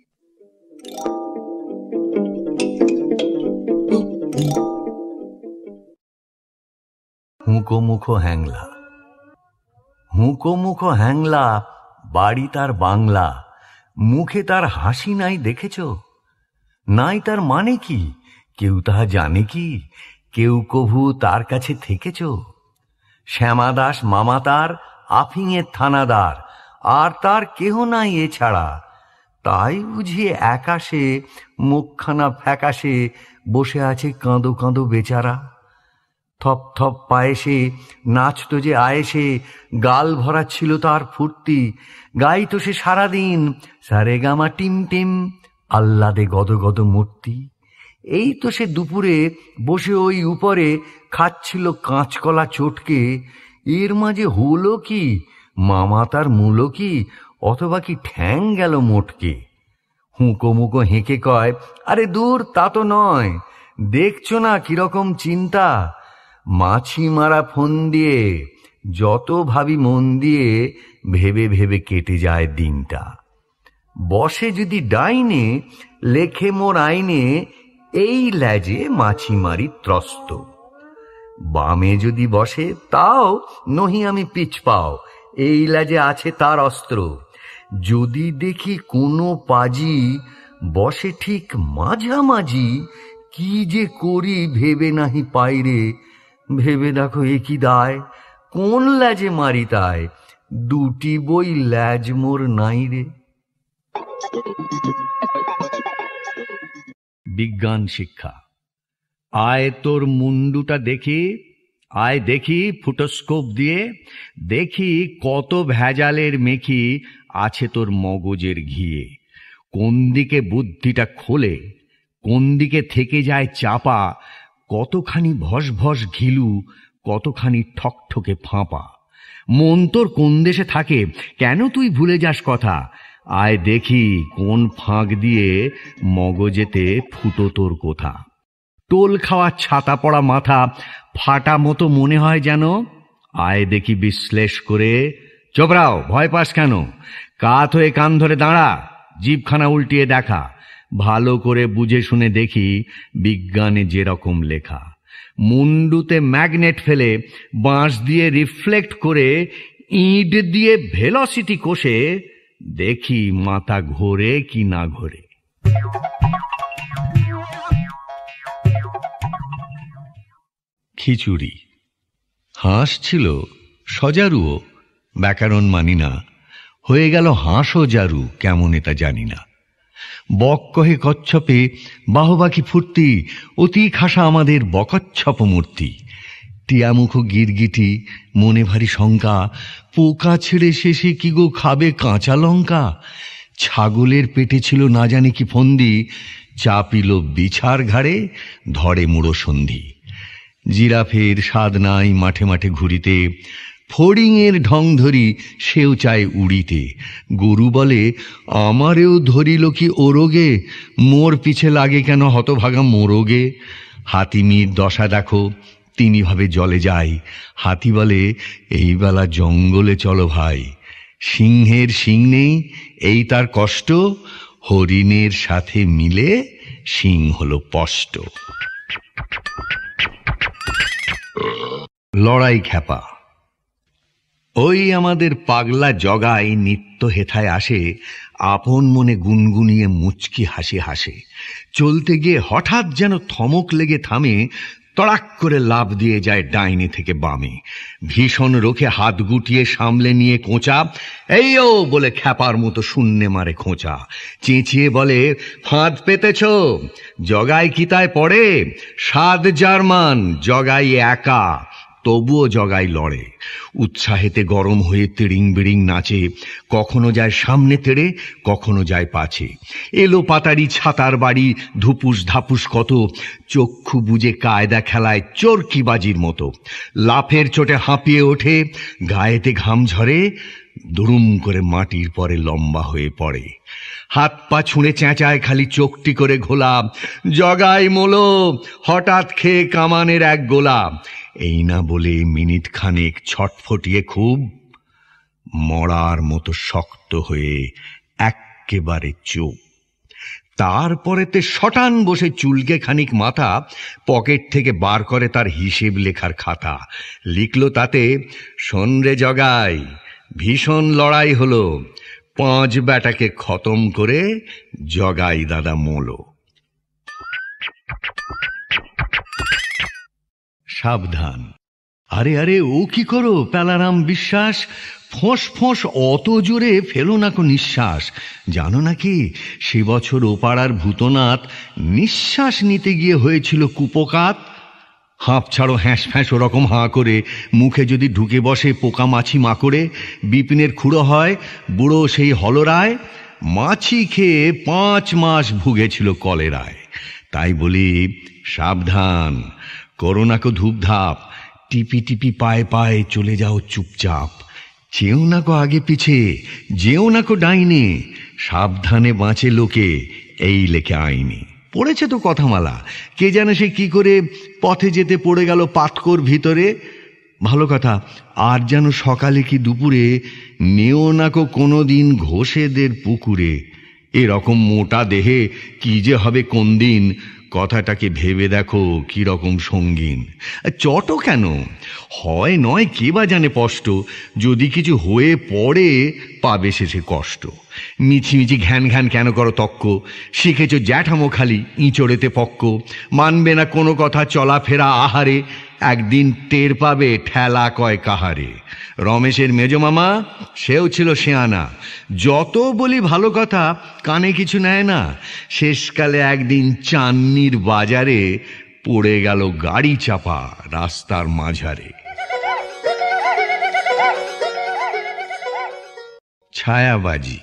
হুঁকো মুখো হ্যাংলা। হুঁকো মুখো হ্যাংলা, বাড়ি তার বাংলা, মুখে তার হাসি নাই দেখেছ? নাই তার মানে কি কেউ তাহা জানে কি? কেউ কভু তার কাছে থেকেছ? শ্যামাদাস মামা তার আফিংয়ের থানাদার, আর তার কেহ নাই এছাড়া। তাই বুঝিয়ে একাশে মুখখানা ফ্যাকাশে বসে আছে কাঁদো কাঁদো বেচারা। থপ থপ পায়েসে নাচতো যে আয়েসে, গাল ভরা ছিল তার ফুর্তি। গাইতো সে সারাদিন সারে গামা টিম টিম, আহ্লাদে গদ গদ মূর্তি। এই তো সে দুপুরে বসে ওই উপরে খাচ্ছিল কাঁচকলা চটকে। এর মাঝে হলো কি, মামা তার মূলো কি, অথবা কি ঠ্যাং গেল মোটকে। হুঁকো মুকো হেঁকে কয়, আরে দূর তা তো নয়, দেখছো না কিরকম চিন্তা। মাছি মারা ফোন দিয়ে, যত ভাবি মন দিয়ে, ভেবে ভেবে কেটে যায় দিনটা। বসে যদি ডাইনে, লেখে মোর আইনে, এই ল্যাজে মাছি মারি ত্রস্ত। বামে যদি বসে, তাও নহি আমি পিছ পাও, এই ল্যাজে আছে তার অস্ত্র। যদি দেখি কোনো পাজি বসে ঠিক মাঝামাঝি, কি যে করি ভেবে নাহি পাইরে। ভেবে দেখো একই দায়, কোন ল্যাজে মারি তাই, দুটি বই ল্যাজ মোর নাই রে। বিজ্ঞান শিক্ষা। আয় তোর মুন্ডুটা দেখি, আয় দেখি ফুটোস্কোপ দিয়ে, দেখি কত ভেজালের মেখি আছে তোর মগজের ঘিয়ে। কোন দিকে বুদ্ধিটা খোলে, কোন দিকে থেকে যায় চাপা, কতখানি ভস ভস ঘিলু, কতখানি ঠকঠকে ফাঁপা। মন তোর কোন দেশে থাকে, কেন তুই ভুলে যাস কথা? আয় দেখি কোন ফাঁক দিয়ে মগজেতে ফুটো তোর কোথা। টোল খাওয়া ছাতা পড়া মাথা, ফাটা মতো মনে হয় যেন। আয় দেখি বিশ্লেষ করে, চোপড়াও ভয় পাস কেন? কাত হয়ে কান ধরে দাঁড়া, জিভখানা উল্টিয়ে দেখা। ভালো করে বুঝে শুনে দেখি বিজ্ঞানে যেরকম লেখা। মুন্ডুতে ম্যাগনেট ফেলে, বাঁশ দিয়ে রিফ্লেক্ট করে, ইট দিয়ে ভেলোসিটি কষে, দেখি মাথা ঘোরে কি না ঘোরে। খিচুড়ি। হাঁস ছিল সজারুও, ব্যাকরণ মানি না, হয়ে গেল হাঁসও জারু, কেমন এটা জানি না। বক কহে কচ্ছপে, বাহবাকি ফুর্তি, অতি খাসা আমাদের বকচ্ছপ মূর্তি। টিয়ামুখো গিরগিটি, মনে ভারী শঙ্কা, পোকা ছেড়ে শেষে কি গো খাবে কাঁচা লঙ্কা। ছাগলের পেটে ছিল না জানি কি ফন্দি, চাপিল বিছার ঘাড়ে, ধরে মুড়ো সন্ধি। জিরাফের স্বাদ নাই মাঠে মাঠে ঘুরিতে, ফড়িংয়ের ঢং ধরি সেও চায় উড়িতে। গরু বলে, আমারেও ধরিল কি ওরোগে, মোর পিছে লাগে কেন হতভাগা মোরগে। হাতিমির দশা দেখো, তিনি ভাবে জলে যায়। হাতি বলে, এই বেলা জঙ্গলে চলো ভাই। সিংহের শিং নেই, এই তার কষ্ট, হরিণের সাথে মিলে
শিং হলো স্পষ্ট। লড়াই খ্যাপা। ওই আমাদের পাগলা জগাই নিত্য হেথায় আসে, আপন মনে গুনগুনিয়ে মুচকি হাসি হাসে। চলতে গিয়ে হঠাৎ যেন থমক লেগে থামে, তড়াক করে লাফ দিয়ে যায় ডাইনে থেকে বামে। ভীষণ রোখে হাত গুটিয়ে সামলে নিয়ে কোঁচা, এই ও বলে খ্যাপার মতো শূন্যে মারে খোঁচা। চেঁচিয়ে বলে, ফাঁদ পেতেছ? জগাই কিতায় পড়ে? 7 জার্মান, জগাই একা। তবুও জগাই লড়ে। উৎসাহেতে গরম হয়ে তিড়িং বিড়িং নাচে, কখনো যায় সামনে তেড়ে, কখনো যায় পাছে। এলো পাতারি ছাতার বাড়ি, ধুপুস ধাপুস কত, চক্ষু বুজে কায়দা খেলায় চরকিবাজির মতো। লাফের চোটে হাঁপিয়ে ওঠে, গায়েতে ঘাম ঝরে, দুরুম করে মাটির পরে লম্বা হয়ে পড়ে। হাত পা ছুঁড়ে চেঁচায় খালি চোখটি করে ঘোলা, জগাই মোলো, হঠাৎ খেয়ে কামানের এক গোলা। এই না বলে মিনিট খানেক ছটফটিয়ে খুব, মরার মতো শক্ত হয়ে এক্কেবারে চুপ। তারপরেতে শটান বসে চুলকে খানিক মাথা, পকেট থেকে বার করে তার হিসেব লেখার খাতা। লিখল তাতে, শোন রে জগাই, ভীষণ লড়াই হলো, 5 বেটাকে খতম করে জগাই দাদা মোলো। সাবধান। আরে আরে, ও কি করো প্যালারাম বিশ্বাস? ফোঁস ফোঁস অত জোরে ফেলো না কো নিঃশ্বাস। জানো নাকি সে বছর ওপাড়ার ভূতনাথ নিঃশ্বাস নিতে গিয়ে হয়েছিল কুপোকাত। হাঁপ ছাড়ো হ্যাঁস ফ্যাঁস ওরকম হাঁ করে, মুখে যদি ঢুকে বসে পোকা মাছি মাকড়ে, বিপিনের খুঁড়ো হয় বুড়ো সেই হলরায়। মাছি খেয়ে 5 মাস ভুগেছিল কলেরায়। তাই বলি সাবধান, করোনা কো ধূপধাপ, টিপি টিপি পায়ে পায়ে চলে যাও চুপচাপ। চেও না কো আগে পিছে, যেও না কো ডাইনে, সাবধানে বাঁচে লোকে, এই লেখে আইনে। পড়েছে তো কথামালা, কে জানে সে কি করে পথে যেতে পড়ে গেল পাতকোর ভিতরে। ভালো কথা, আর যেন সকালে কি দুপুরে নেও না কো কোনো দিন ঘোষেদের পুকুরে। এরকম মোটা দেহে কি যে হবে কোন দিন, কথাটাকে ভেবে দেখো কি রকম সঙ্গীন। চটো কেন হয় নয় কে বা জানে স্পষ্ট, যদি কিছু হয়ে পড়ে পাবে শেষে কষ্ট। মিছিমিছি ঘ্যান ঘ্যান কেন করো তক্ক, শিখেছ জ্যাঠামো খালি ইঁচড়েতে পক্ক। মানবে না কোনো কথা চলাফেরা আহারে, একদিন টের পাবে ঠেলা কয় কাহারে। রমেশের মেজ মামা সেও ছিল শেয়ানা, যত বলি ভালো কথা কানে কিছু নেয় না। শেষকালে একদিন চান্নির বাজারে পড়ে গেল গাড়ি চাপা রাস্তার মাঝারে। ছায়াবাজি।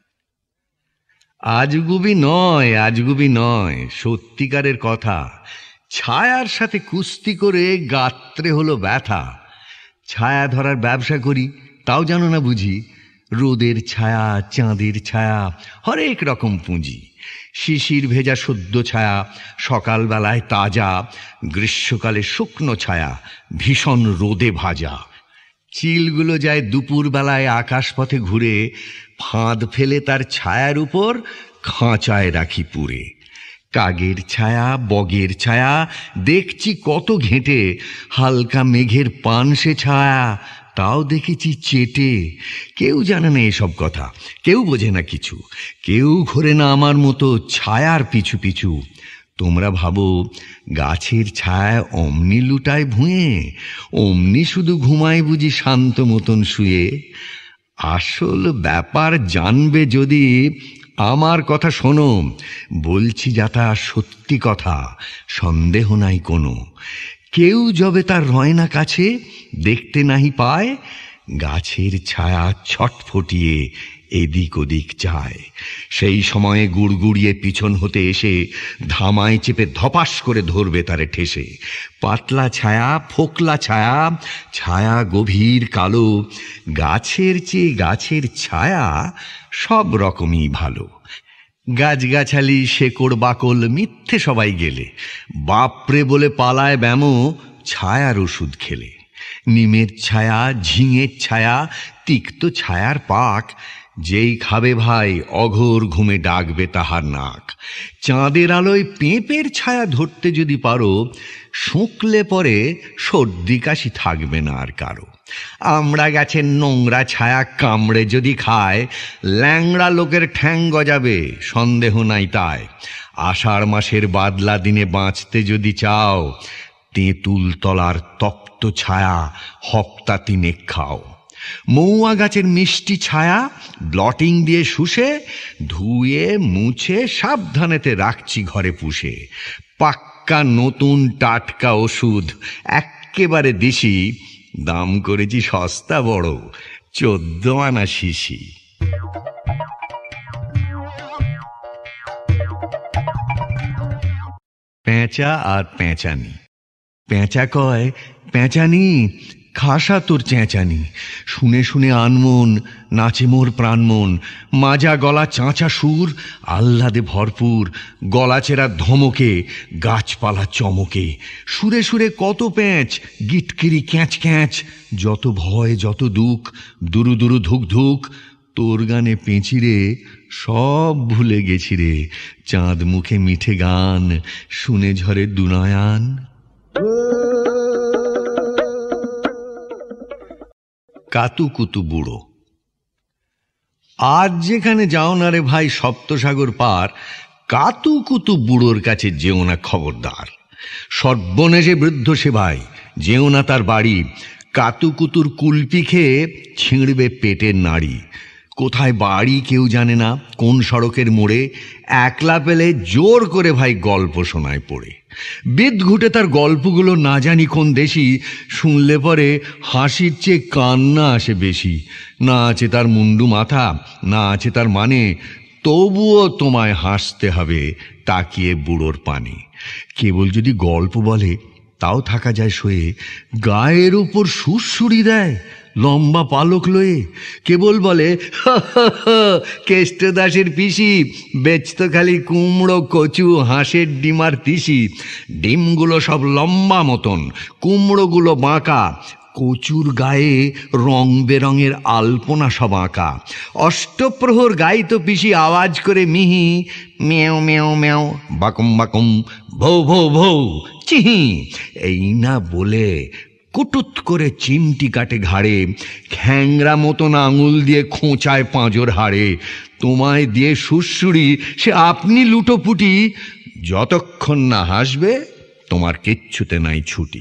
আজগুবি নয়, আজগুবি নয়, সত্যিকারের কথা। ছায়ার সাথে কুস্তি করে গাত্রে হলো ব্যথা। ছায়া ধরার ব্যবসা করি, তাও জানো না বুঝি। রোদের ছায়া, চাঁদের ছায়া, হরেক রকম পুঁজি। শিশির ভেজা সদ্য ছায়া, সকালবেলায় তাজা, গ্রীষ্মকালে শুকনো ছায়া, ভীষণ রোদে ভাজা। চিলগুলো যায় দুপুর বেলায় আকাশপথে ঘুরে, ফাঁদ ফেলে তার ছায়ার উপর খাঁচায় রাখি পুরে। কাগের ছায়া, বগের ছায়া, দেখছি কত ঘেঁটে, হালকা মেঘের পান সে ছায়া, তাও দেখেছি চেটে। কেউ জানে না এসব কথা, কেউ বোঝে না কিছু, কেউ ঘোরে না আমার মতো ছায়ার পিছু পিছু। তোমরা ভাবো গাছের ছায়া অমনি লুটায় ভুঁয়ে, অমনি শুধু ঘুমায় বুঝি শান্ত মতন শুয়ে। আসল ব্যাপার জানবে যদি আমার কথা শোনো, বলছি যাতা সত্যি কথা, সন্দেহ নাই কোনো। কেউ যবে তার রয় না কাছে, দেখতে নাহি পায়, গাছের ছায়া ছটফটিয়ে এদিক ওদিক চায়। সেই সময়ে গুড়গুড়িয়ে পিছন হতে এসে ধামায় চেপে ধপাস করে ধরবে তারে ঠেসে। পাতলা ছায়া, ফোকলা ছায়া, ছায়া গভীর কালো, গাছের চেয়ে গাছের ছায়া সব রকমই ভালো। গাছগাছালি, শেকড় বাকল মিথ্যে সবাই গেলে, বাপরে বলে পালায় ব্যামো ছায়ার ওষুধ খেলে। নিমের ছায়া, ঝিঙের ছায়া, তিক্ত ছায়ার পাক, যেই খাবে ভাই অঘোর ঘুমে ডাকবে তাহার নাক। চাঁদের আলোয় পেঁপের ছায়া ধরতে যদি পারো, শুঁকলে পরে সর্দি কাশি থাকবে না আর কারো। আমরা গাছের নোংরা ছায়া কামড়ে যদি খায়, ল্যাংড়া লোকের ঠ্যাং গজাবে, সন্দেহ নাই তাই। আষাঢ় মাসের বাদলা দিনে বাঁচতে যদি চাও, তেঁতুল তলার তপ্ত ছায়া হপ্তা তিনেক খাও। মৌয়া গাছের মিষ্টি ছায়া ব্লটিং দিয়ে শুষে, ধুয়ে মুছে সাবধানেতে রাখছি ঘরে পুষে। পাক্কা নতুন টাটকা ওষুধ, এক্কেবারে দেশি, দাম করেছি সস্তা বড়, 14 আনা শিশি। পেঁচা আর পেঁচানি। পেঁচা কয়, পেঁচানি খাসা তোর চেঁচানি, শুনে শুনে আনমন নাচে মোর প্রাণমন। মাজা গলা চাঁচা সুর, আহ্লাদে ভরপুর, গলাচেরা ধমকে, গাছপালা চমকে। সুরে সুরে কত প্যাঁচ, গিটকিরি ক্যাঁচ ক্যাঁচ, যত ভয় যত দুঃখ, দুরু দুরু ধুক ধুক। তোর গানে পেঁচিরে সব ভুলে গেছি রে, চাঁদ মুখে মিঠে গান শুনে ঝরে দুনয়ান। কাতুকুতু বুড়ো। আজ যেখানে যাও না রে ভাই সপ্তসাগর পার, কাতুকুতু বুড়োর কাছে যেও না খবরদার। সর্বনেশে বৃদ্ধ সে ভাই, যেও না তার বাড়ি। কাতুকুতুর কুলপি খেয়ে ছিঁড়বে পেটের নাড়ি। কোথায় বাড়ি কেউ জানে না, কোন সড়কের মোড়ে, একলা পেলে জোর করে ভাই গল্প শোনায় পড়ে। বেদ ঘুটে তার গল্পগুলো না জানি কোন দেশি, শুনলে পরে হাসির চেয়ে কান্না আসে বেশি। না আছে তার মুন্ডু মাথা, না আছে তার মানে, তবুও তোমায় হাসতে হবে তাকিয়ে বুড়োর পানে। কেবল যদি গল্প বলে তাও থাকা যায় সয়ে, গায়ের উপর সুরসুরি দেয় লম্বা পালক লয়ে। কেবল বলে কেষ্টদাসের পিসি বেচতো খালি কুমড়ো কচু হাঁসের ডিমার তিসি। ডিমগুলো সব লম্বা মতন, কুমড়োগুলো বাঁকা, কচুর গায়ে রং বেরঙের আলপনা সব আঁকা। অষ্টপ্রহর গাইতো পিসি আওয়াজ করে মিহি, মেও মেও মেও, বাকুম বাকুম, ভৌ ভৌ ভৌ, চিহি। এই না বলে কুটুত করে চিমটি কাটে ঘাড়ে, খ্যাংরা মতন আঙুল দিয়ে খোঁচায় পাঁজর হাড়ে। তোমায় দিয়ে সুরসুরি সে আপনি লুটোপুটি, যতক্ষণ না হাসবে তোমার কিচ্ছুতে নাই ছুটি।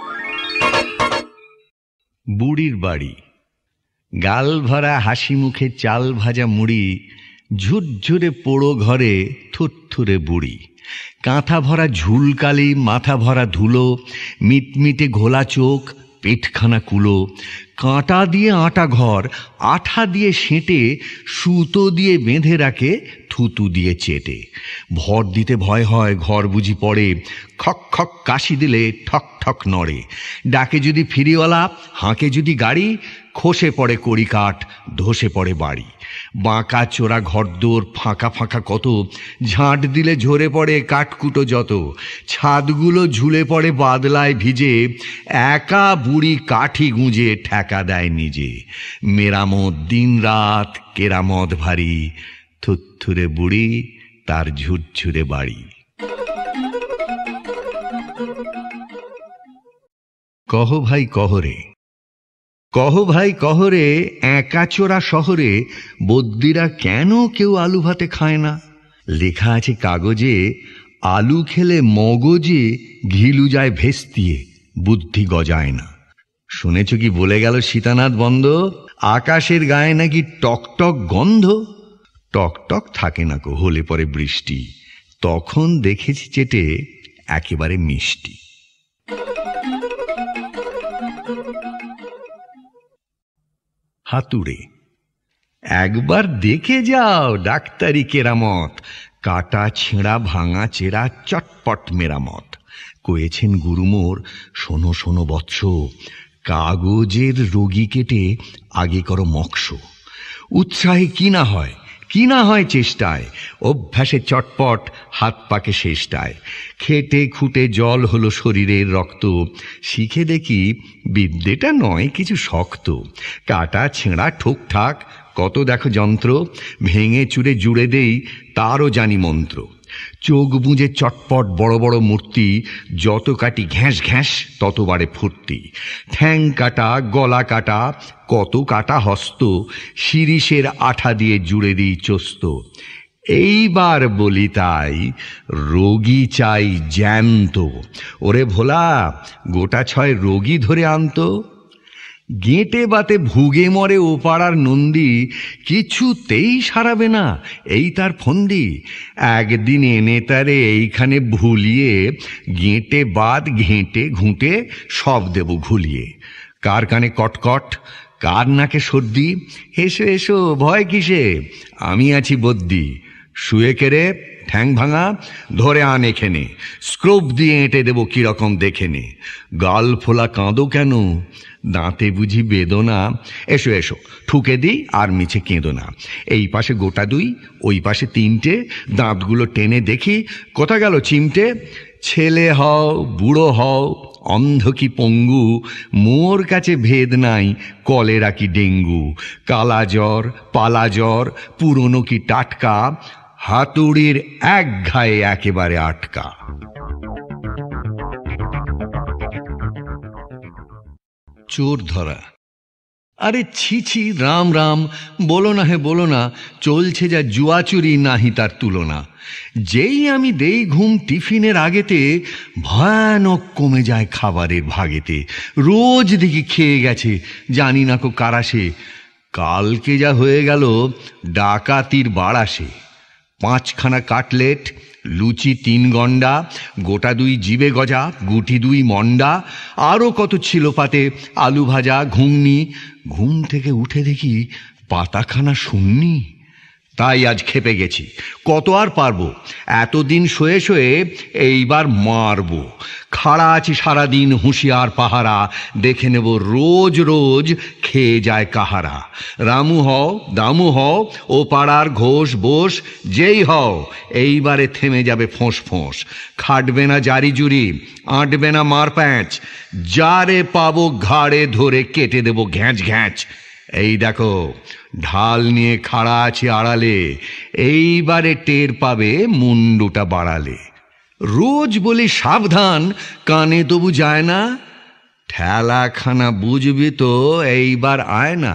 বুড়ির বাড়ি। গাল ভরা হাসি মুখে চাল ভাজা মুড়ি, ঝুরঝুরে পোড়ো ঘরে থুরথুরে বুড়ি। কাঁথা ভরা ঝুলকালি, মাথা ভরা ধুলো, মিটমিটে ঘোলা চোখ, পেটখানা কুলো। কাঁটা দিয়ে আটা ঘর, আঠা দিয়ে সেঁটে, সুতো দিয়ে বেঁধে রাখে, থুতু দিয়ে চেটে। ভর দিতে ভয় হয় ঘর বুঝি পড়ে, খক খক কাশি দিলে ঠক ঠক নড়ে। ডাকে যদি ফিরিওয়ালা, হাঁকে যদি গাড়ি, খসে পড়ে কড়ি কাঠ, ধসে পড়ে বাড়ি। বাঁকা চোরা ঘরদোর ফাঁকা ফাঁকা কত, ঝাঁট দিলে ঝরে পড়ে কাঠকুটো যত। ছাদগুলো ঝুলে পড়ে বাদলায় ভিজে, একা বুড়ি কাঠি গুঁজে ঠেকা দেয় নিজে। মেরামত দিন রাত, কেরামত ভারী, থুরথুরে বুড়ি তার ঝুরঝুরে বাড়ি। কহ ভাই কহরে। কহ ভাই কহরে, একা চোরা শহরে বদ্যিরা কেন কেউ আলু ভাতে খায় না? লেখা আছে কাগজে, আলু খেলে মগজে ঘিলু যায় ভেস্তিয়ে, বুদ্ধি গজায় না। শুনেছ কি বলে গেল সীতানাথ বন্দ, আকাশের গায়ে নাকি টকটক গন্ধ? টকটক থাকে না কো, হলে পরে বৃষ্টি, তখন দেখেছি চেটে একেবারে মিষ্টি। হাতুড়ে। একবার দেখে যাও ডাক্তারি কেরামত, কাটা ছেঁড়া ভাঙা চেরা চটপট মেরামত। কয়েছেন গুরুমোর, শোনো শোনো বৎস, কাগজের রোগী কেটে আগে করো মক্স। উৎসাহে কি না হয়, কি না হয় চেষ্টায়, অভ্যাসে চটপট হাত পাকে শেষটায়। খেটে খুঁটে জল হলো শরীরের রক্ত, শিখে দেখি বিদ্যেটা নয় কিছু শক্ত। কাটা ছেঁড়া ঠুকঠাক কত দেখো যন্ত্র, ভেঙে চুরে জুড়ে দেই তারও জানি মন্ত্র। চোখ বুঁজে চটপট বড় বড় মূর্তি, যত কাটি ঘ্যাঁস ঘ্যাঁস তত বাড়ে ফুর্তি। ঠ্যাং কাটা গলা কাটা কত কাটা হস্ত, শিরিষের আঠা দিয়ে জুড়ে দিই চস্ত। এইবার বলি তাই রোগী চাই জ্যান্ত, ওরে ভোলা গোটা 6 রোগী ধরে আনতো। গেঁটে বাতে ভুগে মরে ও পাড়ার নন্দী, কিছুতেই সারাবে না এই তার ফন্দি। একদিন এনে তারে এইখানে ভুলিয়ে, গেঁটে বাদ ঘেঁটে ঘুঁটে সব দেব ঘুলিয়ে। কার কানে কটকট, কার নাকে সর্দি, এসো এসো ভয় কিসে, আমি আছি বদ্যি। শুয়ে কেড়ে ঠ্যাং ভাঙা ধরে আন এখানে, স্ক্রোপ দিয়ে এঁটে দেব কিরকম দেখে নে। গাল ফোলা কাঁদো কেন, দাঁতে বুঝি বেদনা, এসো এসো ঠুকে দিই আর মিছে কেঁদো না। এই পাশে গোটা 2, ওই পাশে 3টে, দাঁতগুলো টেনে দেখি কোথা গেল চিমটে। ছেলে হও বুড়ো হও অন্ধ কি পঙ্গু, মোর কাছে ভেদ নাই কলেরা কি ডেঙ্গু। কালা জ্বর পালা জ্বর পুরনো কি টাটকা, হাতুড়ির এক ঘায়ে একেবারে আটকা। চোর ধরা। আরে ছি ছি রাম রাম, বলো না হে বলো না, চলছে যা জুয়া চুরি নাহি তার তুলনা। যেই আমি দেই ঘুম টিফিনের আগেতে, ভয়ানক কমে যায় খাবারের ভাগেতে। রোজ দেখি খেয়ে গেছে জানি না কো কারাসে, কালকে যা হয়ে গেল ডাকাতির বাড়াসে। 5খানা কাটলেট, লুচি 3 গন্ডা, গোটা 2 জিবে গজা, গুটি 2 মন্ডা, আরও কত ছিল পাতে, আলু ভাজা ঘুগনি। ঘুম থেকে উঠে দেখি পাতাখানা শূন্যি। তাই আজ খেপে গেছি, কত আর পারবো, এতদিন শোয়ে শোয়ে এইবার মারবো। খাড়া আছি সারাদিন হুঁশিয়ার পাহারা, দেখে নেব রোজ রোজ খেয়ে যায় কাহারা। রামু হও দামু হও ও পাড়ার ঘোষ বোস যেই হও, এইবারে থেমে যাবে ফোঁস ফোঁস। খাটবে না জারি জুরি, আঁটবে না মার প্যাঁচ, যারে পাবো ঘাড়ে ধরে কেটে দেব ঘ্যাঁচ ঘ্যাঁচ। এই দেখো ঢাল নিয়ে খাড়া আছে আড়ালে, এইবারে টের পাবে মুন্ডুটা বাড়ালে। রোজ বলি সাবধান, কানে তবু যায় না, ঠেলাখানা বুঝবি তো এইবার আয় না।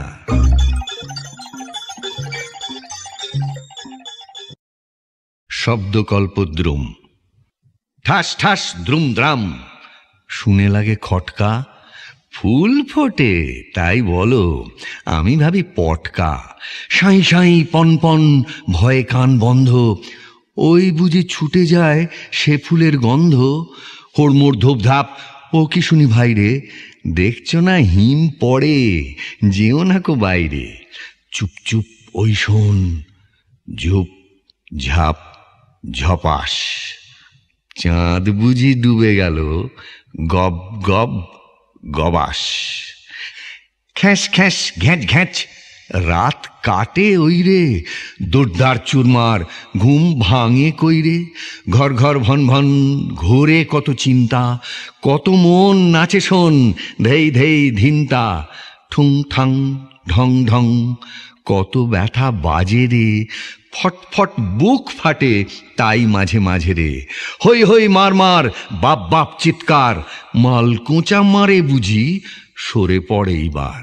শব্দকল্পদ্রুম। ঠাস ঠাস দ্রুম দ্রাম, শুনে লাগে খটকা। ফুল ফোটে তাই বলো, আমি ভাবি পটকা। সাঁই সাঁই পনপন ভয়ে কান বন্ধ, ওই বুঝি ছুটে যায় সে ফুলের গন্ধ। হুড়মুড় ধূপধাপ, ও কি শুনি ভাইরে, দেখছো না হিম পড়ে, যেও না কো বাইরে। চুপ চুপ ওই শোন, ঝুপ ঝাপ ঝপাস, চাঁদ বুঝি ডুবে গেল গব গব গবাস। খ্যাঁস খ্যাঁস ঘ্যাঁচ ঘ্যাঁচ, রাত কাটে ওই রে, দোরদার চুরমার ঘুম ভাঙে কইরে। ঘর ঘর ভন ভন ঘোরে কত চিন্তা, কত মন নাচে শোন ধেই ধেই ধিনতা। ঠুং ঠাং ঢং ঢং কত ব্যথা বাজে রে, ফটফট বুক ফাটে তাই মাঝে মাঝে রে। হই হই মার মার বাপ বাপ চিৎকার, মাল কোঁচা মারে বুঝি সরে পড়ে এইবার।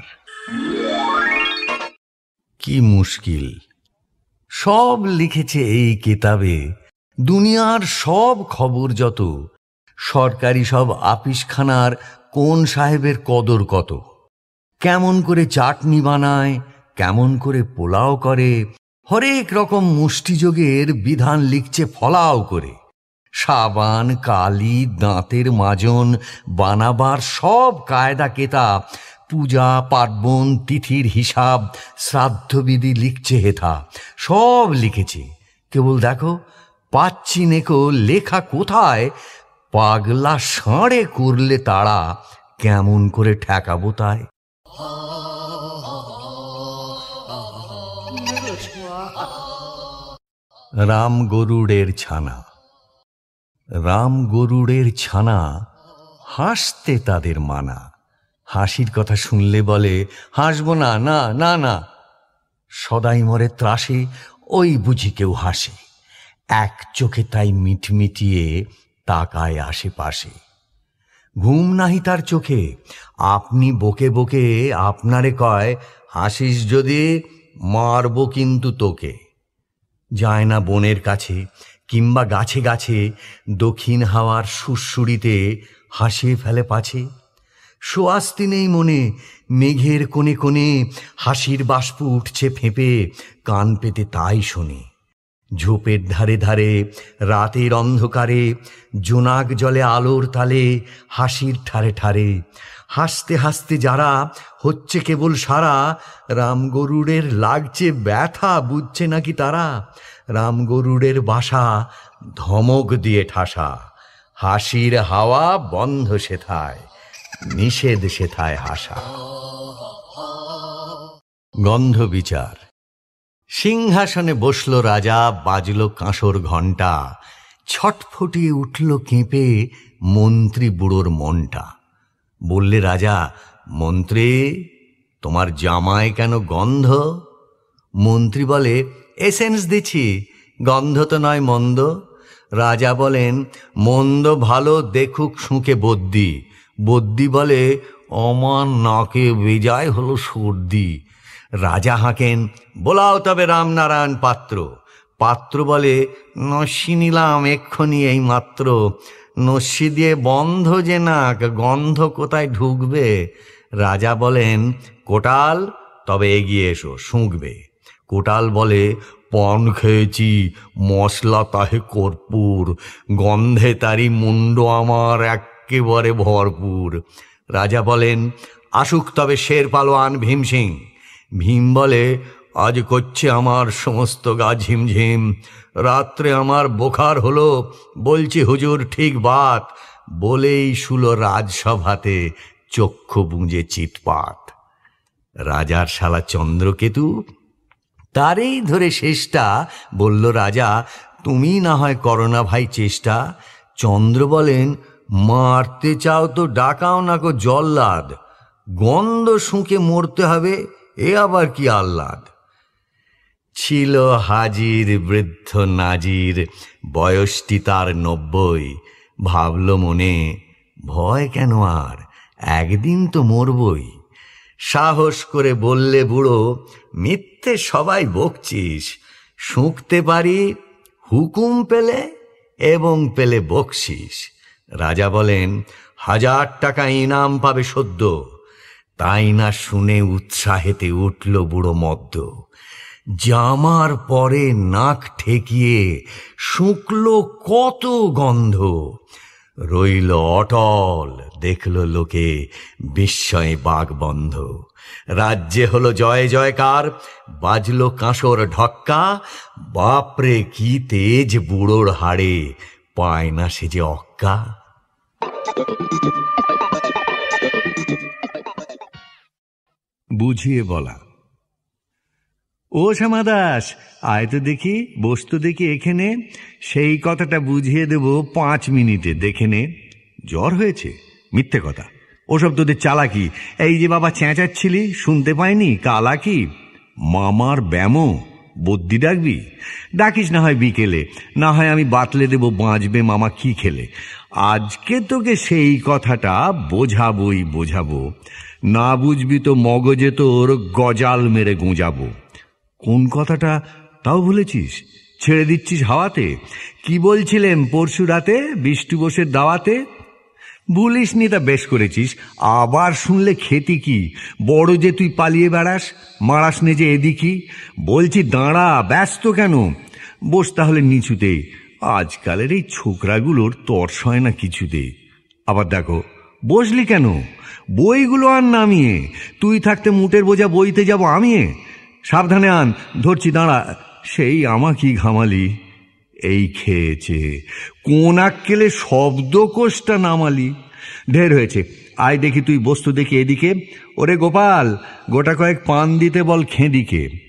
কি মুশকিল, সব লিখেছে এই কিতাবে, দুনিয়ার সব খবর যত, সরকারি সব আপিসখানার কোন সাহেবের কদর কত, কেমন করে চাটনি বানায়, কেমন করে পোলাও করে, হরেক রকম মুষ্টিযোগের বিধান লিখছে ফলাও করে। সাবান কালি দাঁতের মাজন বানাবার সব কায়দা কেতাব, পূজা পার্বণ তিথির হিসাব শ্রাদ্ধবিধি লিখছে হেথা। সব লিখেছে, কেবল দেখো পাচ্ছি নেকো লেখা কোথায়। পাগলা ষাঁড়ে করলে তারা কেমন করে ঠেকাবো তাই। রাম গরুড়ের ছানা। রাম গরুড়ের ছানা, হাসতে তাদের মানা। হাসির কথা শুনলে বলে হাসবো না, না না না। সদাই মরে ত্রাসে, ওই বুঝি কেউ হাসে। এক চোখে তাই মিটমিটিয়ে তাকায় আশেপাশে। ঘুম নাহি তার চোখে, আপনি বকে বকে আপনারে কয়, হাসিস যদি মারব কিন্তু তোকে। যায় না বনের কাছে কিংবা গাছে গাছে, দক্ষিণ হাওয়ার সুরসুরিতে হাসিয়ে ফেলে পাছে। সোয়াস্তি নেই মনে, মেঘের কোণে কোণে হাসির বাষ্প উঠছে ফেঁপে, কান পেতে তাই শোনে। ঝোপের ধারে ধারে রাতের অন্ধকারে, জোনাক জলে আলোর তালে হাসির ঠারে ঠারে। হাসতে হাসতে যারা হচ্ছে কেবল সারা, রাম গরুড়ের লাগছে ব্যথা বুঝছে নাকি তারা। রাম গরুড়ের বাসা ধমক দিয়ে ঠাসা, হাসির হাওয়া বন্ধ সেথায়, নিষেধ সেথায় হাসা। গন্ধ বিচার। সিংহাসনে বসল রাজা, বাজল কাঁসর ঘণ্টা। ছটফটিয়ে উঠল কেঁপে মন্ত্রী বুড়োর মনটা। বললে রাজা, মন্ত্রী তোমার জামায় কেন গন্ধ? মন্ত্রী বলে, এসেন্স দিচ্ছি, গন্ধ তো নয় মন্দ। রাজা বলেন, মন্দ ভালো দেখুক শুঁকে বদ্যি। বদ্যি বলে, আমার নাকে বেজায় হলো সর্দি। রাজা হাঁকেন, বোলাও তবে রামনারায়ণ পাত্র। পাত্র বলে, নস্যি নিলাম এক্ষুনি এই মাত্র। নস্যি দিয়ে বন্ধ যে নাক, গন্ধ কোথায় ঢুকবে? রাজা বলেন, কোটাল তবে এগিয়ে এসো, শুঁকবে। কোটাল বলে, পান খেয়েছি, মশলা তাহে কর্পূর, গন্ধে তারি মুন্ড আমার এক্কেবারে ভরপুর। রাজা বলেন, আসুক তবে শের পালোয়ান ভীম সিং। ভীম বলে, আজ করছে আমার সমস্ত গা ঝিমঝিম। রাত্রে আমার বোখার হলো, বলছি হুজুর ঠিক বাত। বলেই শুলো রাজসভাতে চক্ষু বুঁজে চিৎপাত। রাজার শালা চন্দ্রকেতু, তারেই ধরে শেষটা। বলল রাজা, তুমি না হয় করো না ভাই চেষ্টা। চন্দ্র বলেন, মারতে চাও তো ডাকাও না গো জল্লাদ। গন্ধ শুঁকে মরতে হবে, এ আবার কি আহ্লাদ। ছিল হাজির বৃদ্ধ নাজির, বয়সটি তার 90। ভাবল মনে, ভয় কেন আর, একদিন তো মরবই। সাহস করে বললে বুড়ো, মিথ্যে সবাই বকছিস। শুঁকতে পারি হুকুম পেলে এবং পেলে বকশিস। রাজা বলেন, 1000 টাকা ইনাম পাবে সদ্য। তাই না শুনে উৎসাহেতে উঠল বুড়ো মদ্য। জামার পরে নাক ঠেকিয়ে শুঁকল কত গন্ধ। রইল অটল, দেখল লোকে বিস্ময়ে বাগ বন্ধ। রাজ্যে হলো জয় জয়কার, বাজল কাঁসর ঢক্কা। বাপরে কি তেজ বুড়োর হাড়ে, পায় না সে যে অক্কা।
বুঝিয়ে বলা। ও শ্যামাদাস, আয় তো দেখি, বস্তু দেখি এখানে। সেই কথাটা বুঝিয়ে দেব 5 মিনিটে, দেখে নে। জ্বর হয়েছে? মিথ্যে কথা, ওসব তোদের চালাকি। এই যে বাবা চেঁচাচ্ছিলি, শুনতে পাইনি? কালা কি মামার ব্যামো, বদ্যি ডাকবি? ডাকিস না হয় বিকেলে, না হয় আমি বাতলে দেব, বাঁচবে মামা কি খেলে। আজকে তোকে সেই কথাটা বোঝাবই বোঝাবো। না বুঝবি তো মগজে তোর গজাল মেরে গোঁজাবো। কোন কথাটা তাও ভুলেছিস? ছেড়ে দিচ্ছিস হাওয়াতে? কি বলছিলেন পরশু রাতে বিষ্টু বোসের দাওয়াতে? ভুলিস নি তা বেশ করেছিস। আবার শুনলে খেতি কি? বড় যে তুই পালিয়ে বেড়াস, মারাস নে যে এদিকই। বলছি দাঁড়া, ব্যস্ত কেন? বস তাহলে নিচুতে। আজকালের এই ছোকরাগুলোর তর্স হয় না কিছুতে। আবার দেখো, বসলি কেন? বইগুলো আন নামিয়ে। তুই থাকতে মুটের বোঝা বইতে যাব আমিয়ে। সাবধানে আন, ধরছি, দাঁড়া। সেই আমাকে ঘামালি, এই খেয়েছে কোন আক্কেলে শব্দকোষটা নামালি। ঢের হয়েছে, আয় দেখি তুই বস্তু দেখি এদিকে। ওরে গোপাল, গোটা কয়েক পান দিতে বল খেঁদিকে।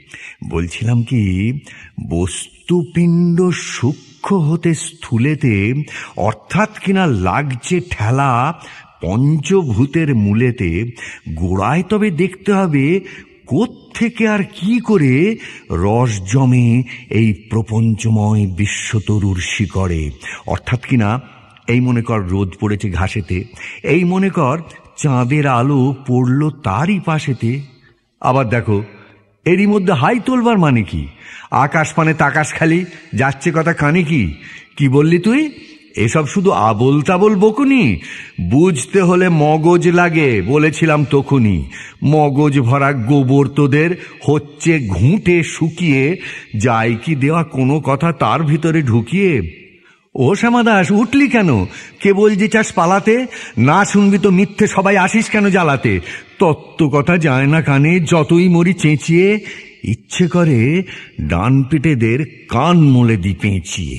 বলছিলাম কি, বস্তুপিণ্ড সূক্ষ্ম হতে স্থূলেতে, অর্থাৎ কিনা লাগছে ঠেলা পঞ্চভূতের মূলেতে, গোড়ায় তবে দেখতে হবে কোত্থেকে আর কি করে রস জমে এই প্রপঞ্চময় বিশ্বতরুর শিকড়ে। অর্থাৎ কিনা এই মনে কর রোদ পড়েছে ঘাসেতে, এই মনে কর চাঁদের আলো পড়ল তারই পাশেতে। আবার দেখো, এরই মধ্যে হাই তোলবার মানে কি? আকাশ পানে তাকাশ খালি, যাচ্ছে কথা কানে কি? কি বললি তুই? এসব শুধু আবোল তাবোল বকুনি, বুঝতে হলে মগজ লাগে, বলেছিলাম তখনই। মগজ ভরা গোবর তোদের, হচ্ছে ঘুঁটে শুকিয়ে, যায় কি দেওয়া কোনো কথা তার ভিতরে ঢুকিয়ে। ও শ্যামাদাস, উঠলি কেন? কেবল যে চাস পালাতে, না শুনবি তো মিথ্যে সবাই আসিস কেন জ্বালাতে? তত্ত্ব কথা যায় না কানে, যতই মরি চেঁচিয়ে, ইচ্ছে করে ডান পিটেদের কান মোলে দি পেঁচিয়ে।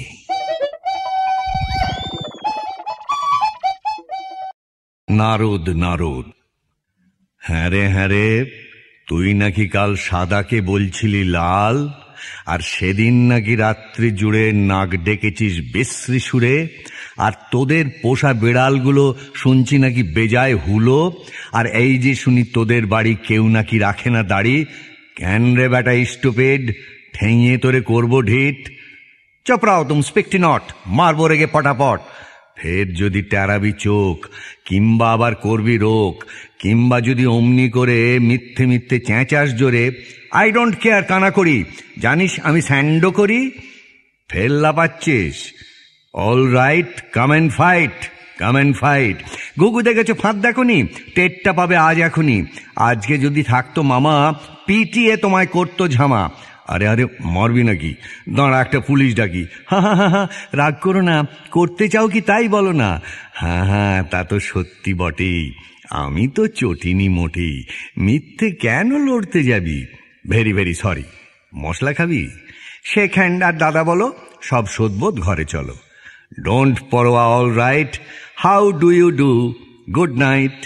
নারদ নারদ: হ্যাঁ রে, তুই নাকি কাল সাদাকে বলছিলি লাল, আর সেদিন নাকি রাত্রি জুড়ে নাক ডেকেছিস বিশ্রী সুরে, আর তোদের পোষা বিড়ালগুলো শুনছি নাকি বেজায় হুলো, আর এই যে শুনি তোদের বাড়ি কেউ নাকি রাখে না দাড়ি। কেন রে বেটা স্টুপিড, ঠেঙিয়ে তোরে করবো ঢিট। চপড়াও তুম স্পিকটি নট, মারবো রেগে পটাপট। ফের যদি টেরাবি চোখ, কিংবা আবার করবি রোক, কিংবা যদি অমনি করে মিথ্যে মিথ্যে চেঁচাস জোরে, আই ডোন্ট কেয়ার কানা করি, জানিস আমি স্যান্ডো করি। ফেল্লা পাচ্ছিস? All right, come and fight, come and fight. গুগু দেখেছো ফাঁদ দেখনি? টেটটা পাবে আজ এখনই। আজকে যদি থাকতো মামা, পিটিয়ে তোমায় করতো ঝামা। আরে আরে, মারবি নাকি? দাঁড়া, একটা পুলিশ ডাকি। হা হা হা হা, রাগ করো না, করতে চাও কি তাই বলো না। হ্যাঁ, তা তো সত্যি বটেই, আমি তো চটিনি মোটেই। মিথ্যে কেন লড়তে যাবি? Very very sorry. মশলা খাবি? শেক হ্যান্ড আর দাদা বলো, সব শোধবোধ, ঘরে চলো। ডোন্ট পরোয়া, all right, how do you do, good night.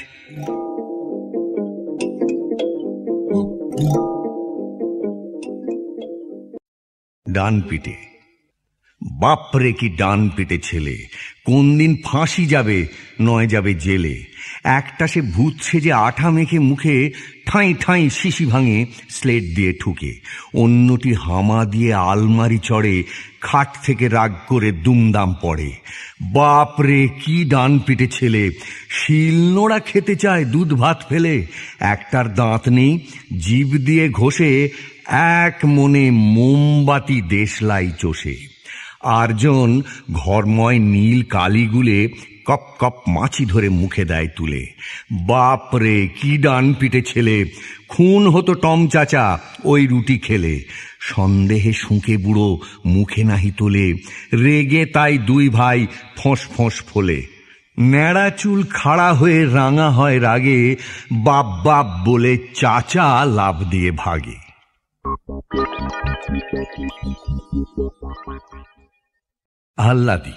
ডান পিটে। বাপরে কি ডান পিটে ছেলে! কোন দিন ফাঁসি যাবে, নয় যাবে জেলে। একটা সে ভূত সেজে আঠা মেখে মুখে ঠাঁই ঠাঁই শিশি ভাঙে স্লেট দিয়ে ঠুকে, অন্যটি হামা দিয়ে আলমারি চড়ে, খাট থেকে রাগ করে দুমদাম পড়ে। বাপরে কি ডান পিটে ছেলে! শিলনোড়া খেতে চায় দুধ ভাত ফেলে, একটার দাঁত নেই, জিভ দিয়ে ঘষে এক মনে মোমবাতি দেশলাই চষে। আরজন ঘরময় নীল কালিগুলে কপ কপ মাছি ধরে মুখে দেয় তুলে। বাপরে কি ডান পিটে ছেলে! খুন হতো টম চাচা ওই রুটি খেলে। সন্দেহে শুঁকে বুড়ো মুখে নাহি তোলে, রেগে তাই দুই ভাই ফোঁস ফোঁস ফোলে। ন্যাড়া চুল খাড়া হয়ে রাঙা হয় রাগে, বাপ বাপ বলে চাচা লাভ দিয়ে ভাগে। আহ্লাদি: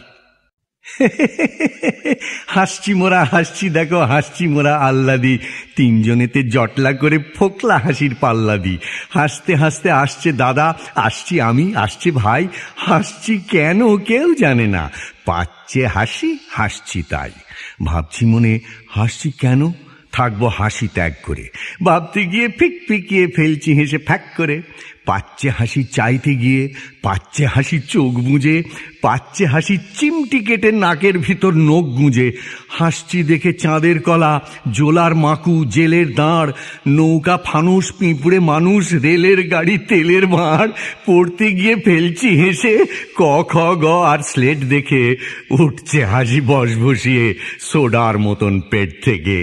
হাসছি মোরা, হাসছি দেখো, হাসছি মোরা আহ্লাদি। তিনজনেতে জটলা করে ফোকলা হাসির পাল্লাদি। হাসতে হাসতে আসছে দাদা, আসছি আমি, আসছে ভাই। হাসছি কেন কেউ জানে না, পাচ্ছে হাসি, হাসছি তাই। ভাবছি মনে, হাসছি কেন, থাকবো হাসি ত্যাগ করে। ভাবতে গিয়ে ফিক ফিকিয়ে ফেলছি হেসে ফ্যাক করে। পাচ্ছে হাসি চাইতে গিয়ে, পাচ্ছে হাসি চোখ বুঁজে, পাচ্ছে হাসি চিমটি কেটে নাকের ভিতর নখ গুঁজে। হাসছি দেখে চাঁদের কলা, জোলার মাকু, জেলের দাঁড়, নৌকা ফানুস, পিঁপড়ে মানুষ, রেলের গাড়ি, তেলের ভাঁড়। পড়তে গিয়ে ফেলছি হেসে ক খ গ আর স্লেট দেখে, উঠছে হাসি বস বসিয়ে সোডার মতন পেট থেকে।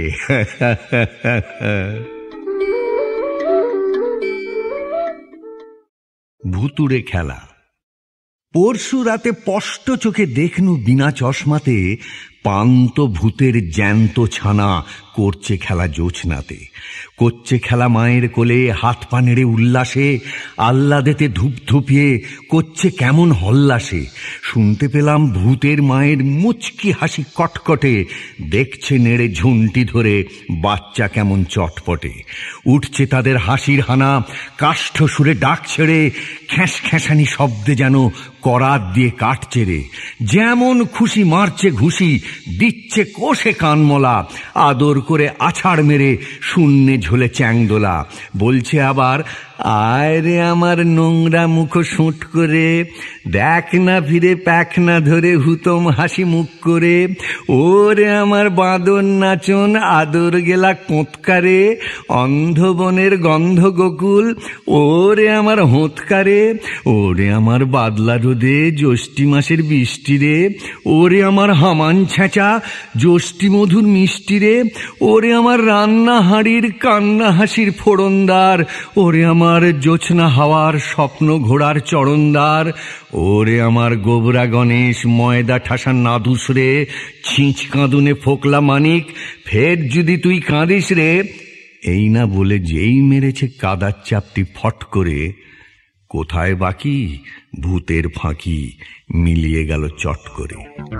ভুতুড়ে খেলা। পরশু রাতে স্পষ্ট চোখে দেখনু বিনা চশমাতে পান্ত ভূতের জ্যান্ত ছানা করছে খেলা জোছনাতে, করছে খেলা মায়ের কোলে, হাত পা নেড়ে উল্লাসে, আহ্লাদেতে ধূপধুপিয়ে করছে কেমন হল্লাসে। শুনতে পেলাম ভূতের মায়ের মুচকি হাসি কটকটে, দেখছে নেড়ে ঝুন্টি ধরে বাচ্চা কেমন চটপটে। উঠছে তাদের হাসির হানা, কাষ্ঠ সুরে ডাক ছেড়ে, খ্যাঁস খ্যাঁসানি শব্দে যেন করাত দিয়ে কাঠ চেড়ে। যেমন খুশি মারছে ঘুষি, দিচ্ছে কোষে কানমলা, আদর করে আছাড় মেরে শূন্যে ঝোলে চ্যাংদোলা। বলছে আবার, আয় রে আমার নোংরা মুখ সুট করে, দেখ না ফিরে প্যাক না ধরে হুতম হাসি মুখ করে। ওরে আমার বাঁদর নাচন আদর গেলা কোঁতকারে, অন্ধবনের গন্ধ গোকুল ওরে আমার হোঁতকারে। ওরে আমার বাদলা রোদে জ্যৈষ্ঠী মাসের বৃষ্টি রে, ওরে আমার হামান ছেঁচা জ্যৈষ্ঠী মধুর মিষ্টি রে। ওরে আমার রান্না হাঁড়ির কান্না হাসির ফোড়নদার, ওরে আমার জোছনা হাওয়ার স্বপ্ন ঘোড়ার চরণদার। ওরে আমার গোবরা গণেশ ময়দা ঠাসা নাদুস রে, ছিঁচ কাঁদুনে ফোকলা মানিক, ফের যদি তুই কাঁদিস রে। এই না বলে যেই মেরেছে কাদার চাপটি ফট করে, কোথায় বাকি ভূতের ফাঁকি মিলিয়ে গেল চট করে।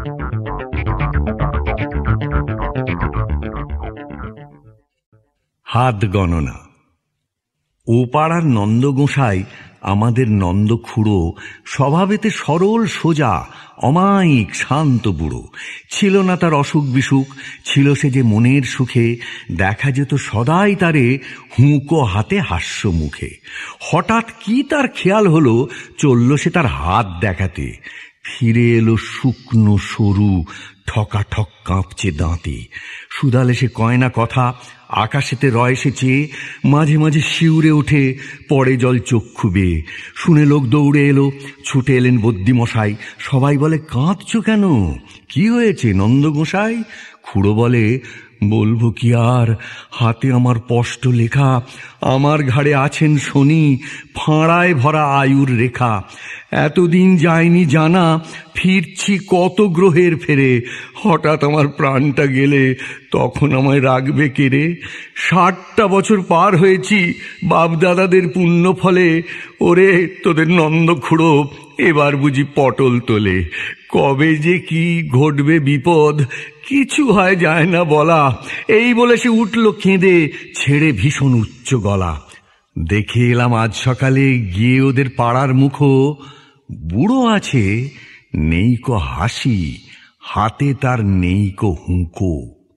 হাত গণনা। ও পাড়ার নন্দগোসাই আমাদের নন্দ খুড়ো, স্বভাবেতে সরল সোজা অমায়িক শান্ত বুড়ো। ছিল না তার অসুখ বিসুখ, ছিল সে যে মনের সুখে। দেখা যেত সদাই তারে হুঁকো হাতে হাস্য মুখে। হঠাৎ কি তার খেয়াল হলো, চলল সে তার হাত দেখাতে। ফিরে এলো শুকনো সরু, ঠকাঠক কাঁপছে দাঁতে। সুদালে সে কয় না কথা, আকাশেতে রয় সে চেয়ে, মাঝে মাঝে শিউরে ওঠে পড়ে জল চক্ষু বেয়ে। শুনে লোক দৌড়ে এলো, ছুটে এলেন বদ্যিমশাই। সবাই বলে, কাঁদছ কেন, কি হয়েছে নন্দগোসাই? খুড়ো বলে, বলবো কি আর, হাতে আমার স্পষ্ট লেখা, আমার ঘাড়ে আছেন শনি, ফাঁড়ায় ভরা আয়ুর রেখা। এতদিন যায়নি জানা, ফিরছি কত গ্রহের ফেরে। হঠাৎ আমার প্রাণটা গেলে তখন আমায় রাখবে কেড়ে। 60টা বছর পার হয়েছি বাপদাদাদের পুণ্য ফলে। ওরে তোদের নন্দ খুড়ো এবার বুঝি পটল তোলে। কবে যে কি ঘটবে বিপদ, কিছু হয় যায় না বলা। এই বলে সে উঠল কেঁদে, ছেড়ে ভীষণ উচ্চ গলা। দেখে এলাম আজ সকালে গিয়ে ওদের পাড়ার মুখো, বুড়ো আছে নেইকো হাসি, হাতে তার নেইকো হুঁকো।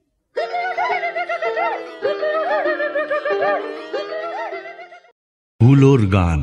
হুলোর গান।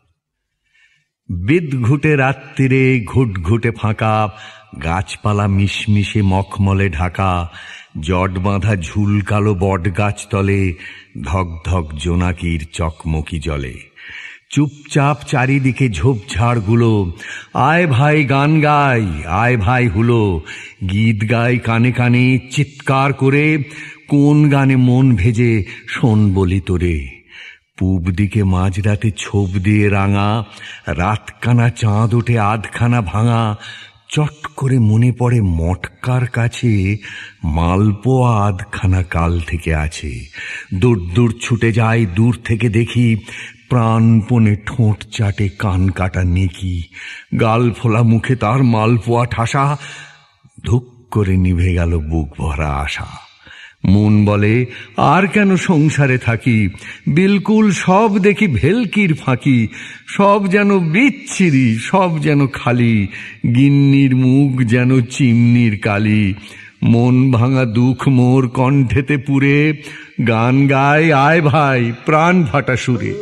বিদঘুটে রাত্রিরে ঘুটঘুটে ফাঁকা, গাছপালা মিশমিশে মখমলে ঢাকা। জট বাঁধা ঝুল কালো বট গাছ তলে, ধক ধক জোনাকির চকমকি জলে। চুপচাপ চারিদিকে ঝোপঝাড়গুলো, আয় ভাই গান গাই, আয় ভাই হুলো। গীত গাই কানে কানে চিৎকার করে, কোন গানে মন ভেজে শোন বলি তোরে। পূব দিকে মাঝরাতে ছোপ দিয়ে রাঙা, রাতকানা চাঁদ ওঠে আধখানা ভাঙা। চট করে মনে পড়ে মটকার কাছে মালপোয়া আধখানা কাল থেকে আছে। দূর দূর ছুটে যাই, দূর থেকে দেখি প্রাণপণে ঠোঁট চাটে কান কাটা নেকি। গাল ফোলা মুখে তার মালপোয়া ঠাসা, ধুক করে নিভে গেল বুক ভরা আশা। মন বলে, আর কেন সংসারে থাকি, বিলকুল সব দেখি ভেলকির ফাঁকি। সব যেন বিচ্ছিরি, সব যেন খালি, গিন্নির মুখ যেন চিমনির কালি। মন ভাঙা দুঃখ মোর কণ্ঠেতে পুরে, গান গায় আয় ভাই প্রাণ ফাটা সুরে।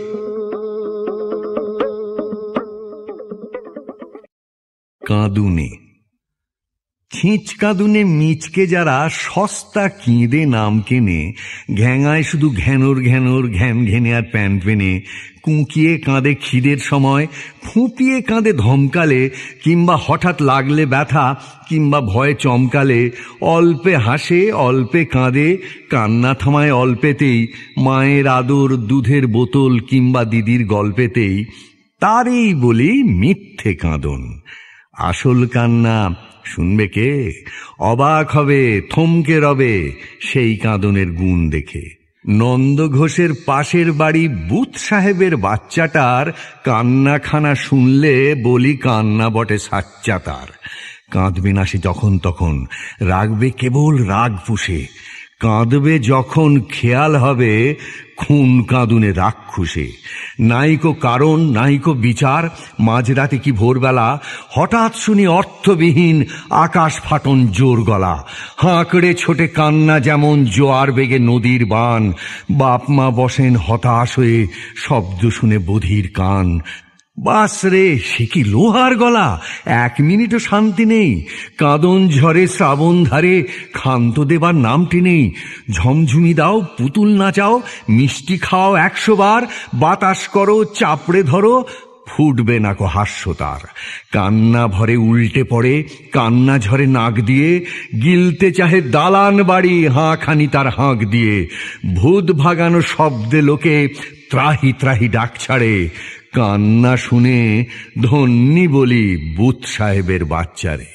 কাঁদুনে। ছিঁচ কাঁদুনে মিচকে যারা সস্তা কিঁদে নাম কেনে, ঘ্যাঙায় শুধু ঘ্যানোর ঘ্যানোর ঘ্যান ঘেনে আর প্যান পেনে। কুঁকিয়ে কাঁদে খিদের সময়, ফুঁপিয়ে কাঁদে ধমকালে, কিংবা হঠাৎ লাগলে ব্যথা, কিংবা ভয়ে চমকালে। অল্পে হাসে অল্পে কাঁদে, কান্না থামায় অল্পেতেই। মায়ের আদর দুধের বোতল কিংবা দিদির গল্পেতেই। তারই বলি মিথ্যে কাঁদন। আসল কান্না শুনবে কে? অবাক হবে, থমকে রবে সেই কাঁদনের গুণ দেখে। নন্দ ঘোষের পাশের বাড়ি বুথ সাহেবের বাচ্চাটার কান্নাখানা শুনলে বলি কান্না বটে সাচ্চা তার। কাঁদবে না সে যখন তখন, রাখবে কেবল রাগ পুষে। কাঁদবে যখন খেয়াল হবে খুন কাঁদুনে রাক্ষুসে। নাইকো কারণ নাইকো বিচার, মাঝরাতে কি ভোরবেলা হঠাৎ শুনি অর্থবিহীন আকাশ ফাটন জোর গলা। হাঁকড়ে ছোটে কান্না যেমন জোয়ার বেগে নদীর বান। বাপ মা বসেন হতাশ হয়ে, শব্দ শুনে বধির কান। বাস রে, সে কি লোহার গলা, 1 মিনিটও শান্তি নেই। কাঁদন ঝরে শ্রাবণ ধারে, ক্ষান্ত দেবার নামটি নেই। ঝমঝুমি দাও, পুতুল নাচাও, মিষ্টি খাও 100 বার, বাতাস করো, চাপড়ে ধরো, ফুটবে না কো হাস্য তার। কান্না ভরে উল্টে পড়ে, কান্না ঝরে নাক দিয়ে, গিলতে চাহে দালান বাড়ি হাঁখানি তার হাঁক দিয়ে। ভূত ভাগানো শব্দে লোকে ত্রাহি ত্রাহি ডাক ছাড়ে। কান্না শুনে ধন্যি বলি বুথ সাহেবের বাচ্চারে।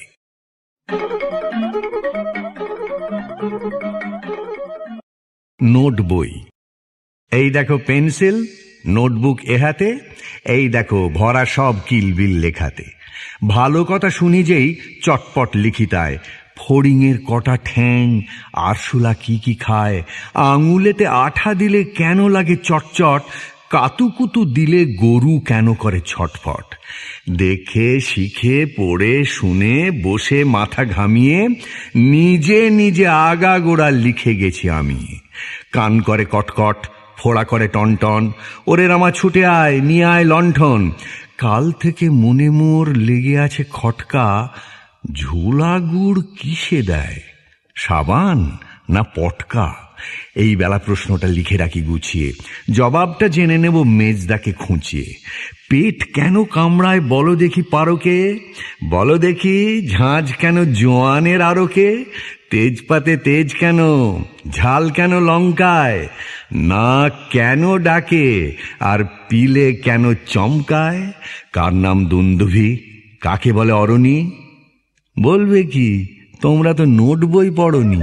নোট বই। এই দেখো পেন্সিল, নোটবুক এ হাতে, এই দেখো ভরা সব কিলবিল লেখাতে। ভালো কথা শুনি যেই চটপট লিখিতায়। ফড়িংয়ের কটা ঠ্যাং, আরশোলা কি কি খায়, আঙুলেতে আঠা দিলে কেন লাগে চটচট, কাতুকুতু দিলে গরু কেন করে ছটফট। দেখে শিখে পড়ে শুনে বসে মাথা ঘামিয়ে নিজে নিজে আগাগোড়া লিখে গেছি আমি। কান করে কটকট, ফোড়া করে টনটন, ওরে রামা ছুটে আয়, নিয়ে আয় লণ্ঠন। কাল থেকে মনে মোর লেগে আছে খটকা, ঝোলা গুড় কিসে দেয়, সাবান না পটকা? এই বেলা প্রশ্নটা লিখে রাখি গুছিয়ে, জবাবটা জেনে নেব মেজদাকে খুঁচিয়ে। পেট কেন কামড়ায় বলো দেখি পারকে, বলো দেখি ঝাঁঝ কেন জোয়ানের আরকে, তেজপাতে তেজ কেন, ঝাল কেন লঙ্কায়, নাক কেন ডাকে আর পিলে কেন চমকায়, কার নাম দুন্দুভি, কাকে বলে অরণি? বলবে কি, তোমরা তো নোট বই পড়নি।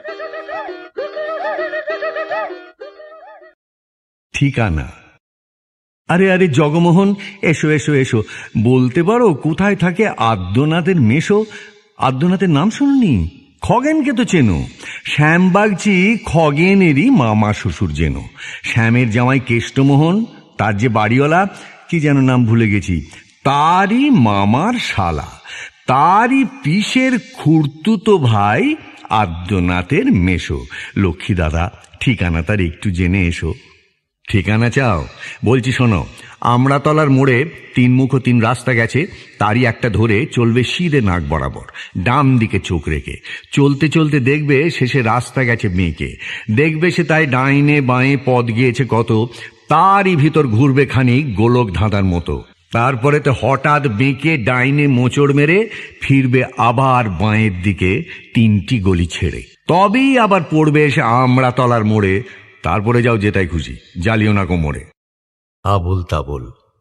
ঠিকানা। আরে আরে জগমোহন, এসো এসো এসো, বলতে পারো কোথায় থাকে আদ্যনাথের মেশো? আদ্যনাথের নাম শুননি? খগেনকে তো চেনো, শ্যামবাগচি খগেনেরই মামা শ্বশুর যেন। শ্যামের জামাই কেষ্টমোহন, তার যে বাড়িওয়ালা, কি যেন নাম ভুলে গেছি, তারই মামার শালা, তারই পিসের খুড়তুতো ভাই আদ্যনাথের মেশো। লক্ষ্মী দাদা, ঠিকানা তার একটু জেনে এসো। ঠিকানা চাও? বলছি শোনো, আমড়াতলার মোড়ে 3 মুখ 3 রাস্তা গেছে, তারই একটা ধরে চলবে সিধে নাক বরাবর, ডান দিকে চোখ রেখে। চলতে চলতে দেখবে শেষে রাস্তা গেছে মেঁকে, দেখবে সে তাই ডাইনে বাঁয়ে পথ গিয়েছে কত, তারই ভিতর ঘুরবে খানিক গোলক ধাঁধার মতো। তারপরে তো হঠাৎ বেঁকে ডাইনে মোচড় মেরে ফিরবে আবার বাঁয়ের দিকে 3টি গলি ছেড়ে, তবেই আবার পড়বে এসে আমড়াতলার মোড়ে। তারপরে যাও যেটাই খুশি, জ্বালিও না কোমরে।
আবোল তাবোল।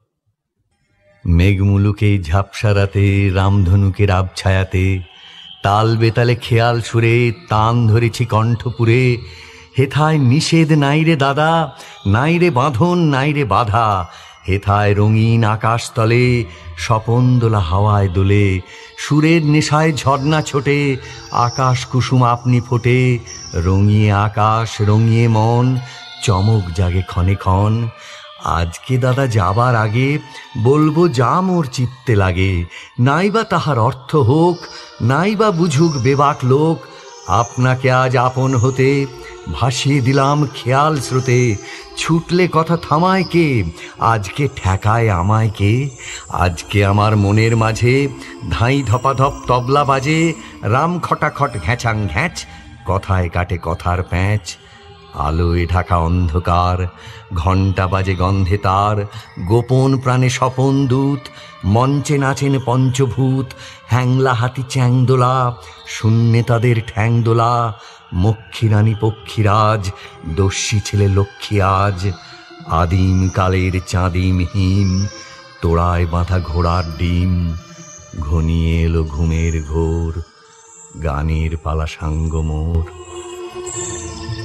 মেঘমুলুকে ঝাপসা রাতে, রামধনুকের আবছায়াতে, তাল বেতালে খেয়াল সুরে তান ধরেছি কণ্ঠপুরে। হেথায় নিষেধ নাইরে দাদা, নাইরে বাঁধন নাইরে বাধা, হেথায় রঙিন আকাশতলে স্বপন দোলা হাওয়ায় দোলে। সুরের নেশায় ঝর্ণা ছোটে, আকাশ কুসুম আপনি ফোটে, রঙিয়ে আকাশ রঙিয়ে মন, চমক জাগে ক্ষণে ক্ষণ। আজকে দাদা যাবার আগে বলবো যা মোর চিত্তে লাগে, নাইবা তাহার অর্থ হোক, নাইবা বুঝুক বেবাক লোক। আপনাকে আজ আপন হতে ভাসিয়ে দিলাম খেয়াল স্রোতে, ছুটলে কথা থামায় কে, আজকে ঠেকায় আমায় কে? আজকে আমার মনের মাঝে ধাই ধপাধপ তবলা বাজে, রাম খটাখট ঘ্যাচাং ঘ্যাচ, কথায় কাটে কথার প্যাঁচ। আলোয় ঢাকা অন্ধকার, ঘণ্টা বাজে গন্ধে তার, গোপন প্রাণে স্বপন দূত, মঞ্চে নাচেন পঞ্চভূত। হ্যাংলা হাতি চ্যাংদোলা, শূন্যে তাদের ঠ্যাংদোলা, মক্ষীরানী পক্ষীরাজ, দস্যি ছেলে লক্ষ্মী আজ। আদিম কালের চাঁদিম হিম, তোড়ায় বাঁধা ঘোড়ার ডিম, ঘনিয়ে এলো ঘুমের ঘোর, গানের পালা সাঙ্গ মোর।